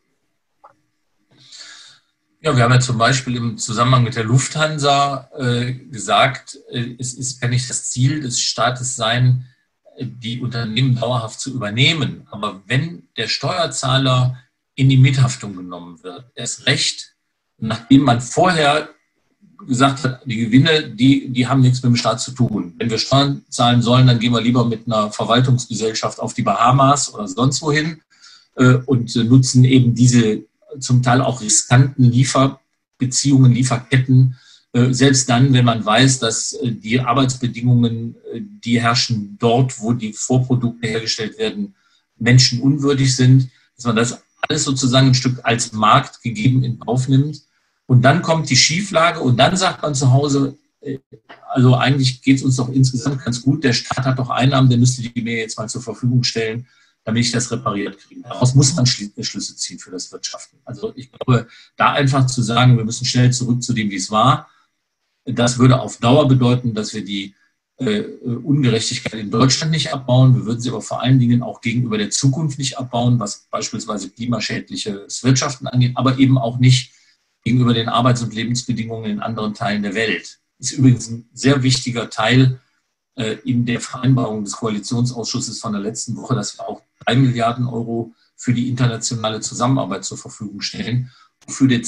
Ja, wir haben ja zum Beispiel im Zusammenhang mit der Lufthansa gesagt, es kann nicht das Ziel des Staates sein, die Unternehmen dauerhaft zu übernehmen. Aber wenn der Steuerzahler in die Mithaftung genommen wird, erst recht, nachdem man vorher gesagt hat, die Gewinne, die haben nichts mit dem Staat zu tun. Wenn wir Steuern zahlen sollen, dann gehen wir lieber mit einer Verwaltungsgesellschaft auf die Bahamas oder sonst wohin und nutzen eben diese zum Teil auch riskanten Lieferbeziehungen, Lieferketten, selbst dann, wenn man weiß, dass die Arbeitsbedingungen, die herrschen dort, wo die Vorprodukte hergestellt werden, menschenunwürdig sind, dass man das alles sozusagen ein Stück als Markt gegeben in Kauf nimmt. Und dann kommt die Schieflage und dann sagt man zu Hause, also eigentlich geht es uns doch insgesamt ganz gut, der Staat hat doch Einnahmen, der müsste die mir jetzt mal zur Verfügung stellen, damit ich das repariert kriege. Daraus muss man Schlüsse ziehen für das Wirtschaften. Also ich glaube, da einfach zu sagen, wir müssen schnell zurück zu dem, wie es war, das würde auf Dauer bedeuten, dass wir die Ungerechtigkeit in Deutschland nicht abbauen. Wir würden sie aber vor allen Dingen auch gegenüber der Zukunft nicht abbauen, was beispielsweise klimaschädliches Wirtschaften angeht, aber eben auch nicht gegenüber den Arbeits- und Lebensbedingungen in anderen Teilen der Welt. Ist übrigens ein sehr wichtiger Teil in der Vereinbarung des Koalitionsausschusses von der letzten Woche, dass wir auch 3 Milliarden Euro für die internationale Zusammenarbeit zur Verfügung stellen, wofür der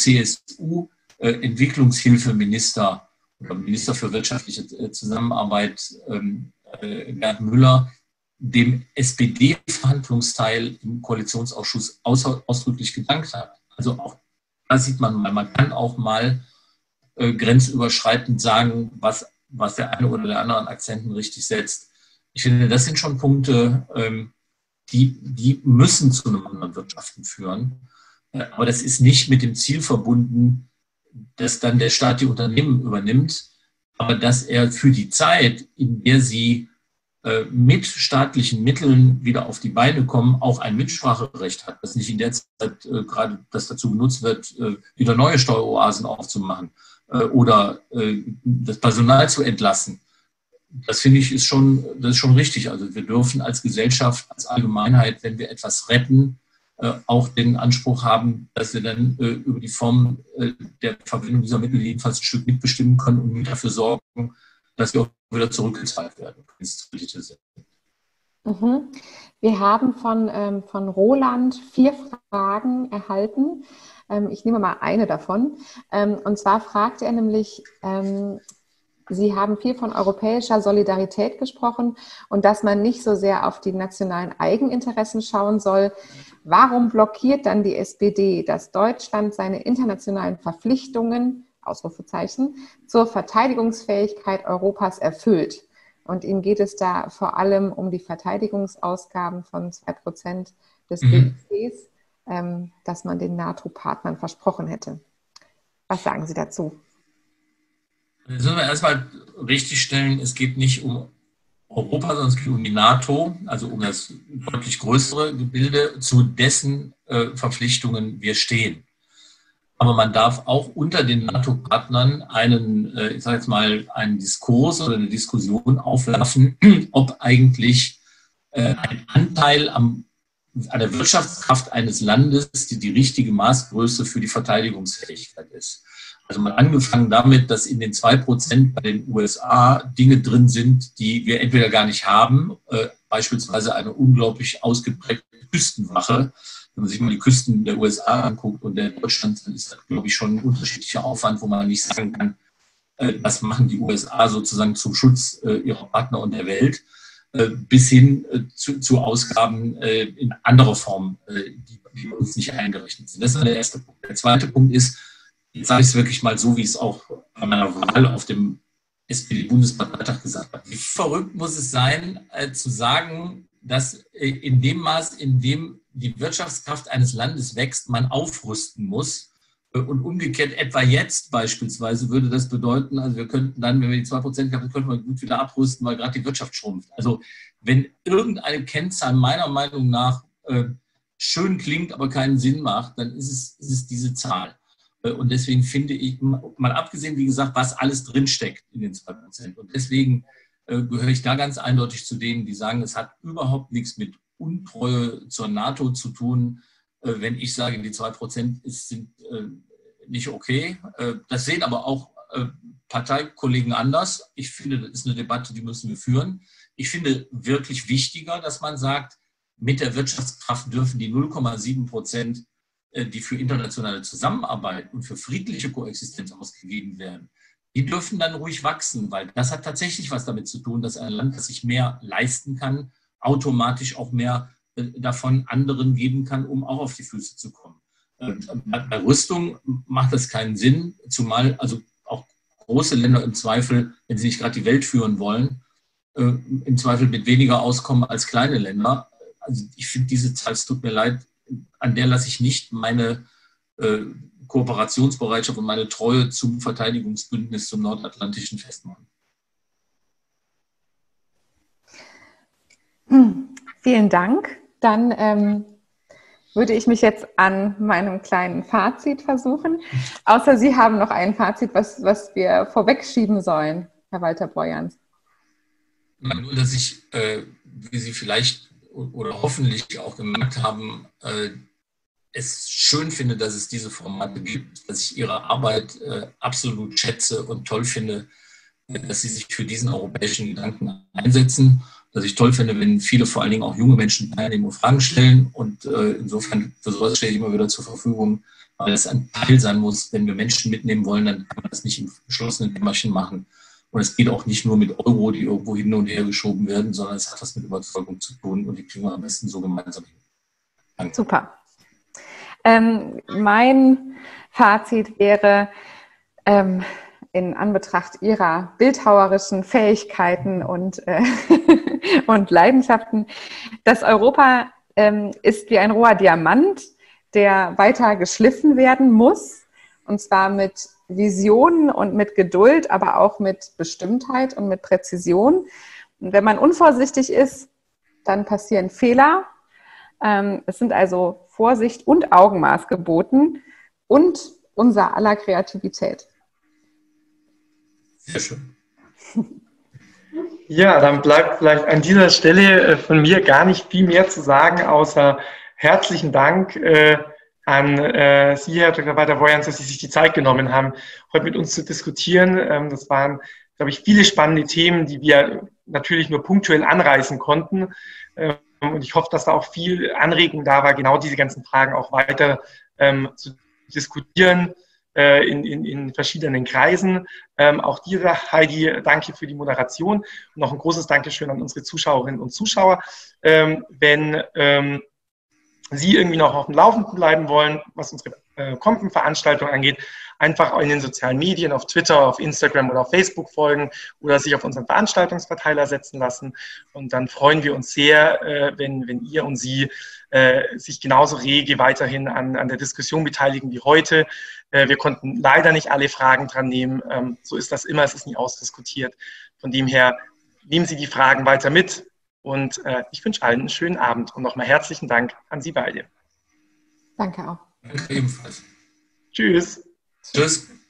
CSU-Entwicklungshilfeminister oder Minister für wirtschaftliche Zusammenarbeit Gerd Müller dem SPD-Verhandlungsteil im Koalitionsausschuss ausdrücklich gedankt hat. Also auch da sieht man mal, man kann auch mal grenzüberschreitend sagen, was der eine oder der andere an Akzenten richtig setzt. Ich finde, das sind schon Punkte, die müssen zu einem anderen Wirtschaften führen. Aber das ist nicht mit dem Ziel verbunden, dass dann der Staat die Unternehmen übernimmt, aber dass er für die Zeit, in der sie mit staatlichen Mitteln wieder auf die Beine kommen, auch ein Mitspracherecht hat, dass nicht in der Zeit gerade das dazu genutzt wird, wieder neue Steueroasen aufzumachen oder das Personal zu entlassen. Das finde ich ist schon richtig. Also wir dürfen als Gesellschaft, als Allgemeinheit, wenn wir etwas retten, auch den Anspruch haben, dass wir dann über die Form der Verwendung dieser Mittel jedenfalls ein Stück mitbestimmen können und mit dafür sorgen, dass wir auch wieder zurückgezahlt werden. Mhm. Wir haben von Roland 4 Fragen erhalten. Ich nehme mal eine davon. Und zwar fragte er nämlich, Sie haben viel von europäischer Solidarität gesprochen und dass man nicht so sehr auf die nationalen Eigeninteressen schauen soll. Warum blockiert dann die SPD, dass Deutschland seine internationalen Verpflichtungen, Ausrufezeichen, zur Verteidigungsfähigkeit Europas erfüllt? Und Ihnen geht es da vor allem um die Verteidigungsausgaben von 2% des BIPs, dass man den NATO-Partnern versprochen hätte. Was sagen Sie dazu? Das müssen wir erstmal richtigstellen, es geht nicht um Europa, sondern es geht um die NATO, also um das deutlich größere Gebilde, zu dessen Verpflichtungen wir stehen. Aber man darf auch unter den NATO-Partnern einen Diskurs oder eine Diskussion aufwerfen, ob eigentlich ein Anteil am an der Wirtschaftskraft eines Landes, die richtige Maßgröße für die Verteidigungsfähigkeit ist. Also mal angefangen damit, dass in den 2% bei den USA Dinge drin sind, die wir entweder gar nicht haben, beispielsweise eine unglaublich ausgeprägte Küstenwache. Wenn man sich mal die Küsten der USA anguckt und der Deutschland, dann ist das, glaube ich, schon ein unterschiedlicher Aufwand, wo man nicht sagen kann, das machen die USA sozusagen zum Schutz ihrer Partner und der Welt, bis hin zu Ausgaben in anderer Form, die bei uns nicht eingerechnet sind. Das ist der erste Punkt. Der zweite Punkt ist, jetzt sage ich es wirklich mal so, wie ich es auch bei meiner Wahl auf dem SPD-Bundesparteitag gesagt habe. Wie verrückt muss es sein, zu sagen, dass in dem Maß, in dem die Wirtschaftskraft eines Landes wächst, man aufrüsten muss. Und umgekehrt, etwa jetzt beispielsweise, würde das bedeuten, also wir könnten dann, wenn wir die 2% haben, könnten wir gut wieder abrüsten, weil gerade die Wirtschaft schrumpft. Also wenn irgendeine Kennzahl meiner Meinung nach schön klingt, aber keinen Sinn macht, dann ist es diese Zahl. Und deswegen finde ich, mal abgesehen, wie gesagt, was alles drinsteckt in den 2%. Und deswegen gehöre ich da ganz eindeutig zu denen, die sagen, es hat überhaupt nichts mit Untreue zur NATO zu tun, wenn ich sage, die 2% sind nicht okay. Das sehen aber auch Parteikollegen anders. Ich finde, das ist eine Debatte, die müssen wir führen. Ich finde wirklich wichtiger, dass man sagt, mit der Wirtschaftskraft dürfen die 0,7%, die für internationale Zusammenarbeit und für friedliche Koexistenz ausgegeben werden, die dürfen dann ruhig wachsen, weil das hat tatsächlich was damit zu tun, dass ein Land, das sich mehr leisten kann, automatisch auch mehr davon anderen geben kann, um auch auf die Füße zu kommen. Bei Rüstung macht das keinen Sinn, zumal also auch große Länder im Zweifel, wenn sie nicht gerade die Welt führen wollen, im Zweifel mit weniger auskommen als kleine Länder. Also ich finde diese Zahl, es tut mir leid, an der lasse ich nicht meine Kooperationsbereitschaft und meine Treue zum Verteidigungsbündnis zum Nordatlantischen festmachen. Vielen Dank. Dann würde ich mich jetzt an meinem kleinen Fazit versuchen. Außer Sie haben noch ein Fazit, was wir vorwegschieben sollen, Herr Walter-Borjans. Nur, dass ich, wie Sie vielleicht oder hoffentlich auch gemerkt haben, es schön finde, dass es diese Formate gibt, dass ich Ihre Arbeit absolut schätze und toll finde, dass Sie sich für diesen europäischen Gedanken einsetzen. Dass ich toll finde, wenn viele, vor allen Dingen auch junge Menschen teilnehmen und Fragen stellen. Und insofern, für sowas stehe ich immer wieder zur Verfügung, weil es ein Teil sein muss. Wenn wir Menschen mitnehmen wollen, dann kann man das nicht im geschlossenen Kämmerchen machen. Und es geht auch nicht nur mit Euro, die irgendwo hin und her geschoben werden, sondern es hat was mit Überzeugung zu tun. Und die kriegen wir am besten so gemeinsam hin. Danke. Super. Mein Fazit wäre, in Anbetracht Ihrer bildhauerischen Fähigkeiten und Leidenschaften, dass Europa ist wie ein roher Diamant, der weiter geschliffen werden muss, und zwar mit Visionen und mit Geduld, aber auch mit Bestimmtheit und mit Präzision. Und wenn man unvorsichtig ist, dann passieren Fehler. Es sind also Vorsicht und Augenmaß geboten und unser aller Kreativität. Sehr schön. Ja, dann bleibt vielleicht an dieser Stelle von mir gar nicht viel mehr zu sagen, außer herzlichen Dank an Sie, Herr Dr. Walter-Borjans, dass Sie sich die Zeit genommen haben, heute mit uns zu diskutieren. Das waren, glaube ich, viele spannende Themen, die wir natürlich nur punktuell anreißen konnten. Und ich hoffe, dass da auch viel Anregung da war, genau diese ganzen Fragen auch weiter zu diskutieren. In verschiedenen Kreisen. Auch dir, Heidi, danke für die Moderation und noch ein großes Dankeschön an unsere Zuschauerinnen und Zuschauer. Wenn Sie irgendwie noch auf dem Laufenden bleiben wollen, was unsere kommenden Veranstaltungen angeht, einfach in den sozialen Medien, auf Twitter, auf Instagram oder auf Facebook folgen oder sich auf unseren Veranstaltungsverteiler setzen lassen. Und dann freuen wir uns sehr, wenn ihr und Sie sich genauso rege weiterhin an der Diskussion beteiligen wie heute. Wir konnten leider nicht alle Fragen dran nehmen. So ist das immer, es ist nie ausdiskutiert. Von dem her nehmen Sie die Fragen weiter mit. Und ich wünsche allen einen schönen Abend und nochmal herzlichen Dank an Sie beide. Danke auch. Danke ebenfalls. Tschüss. Tschüss.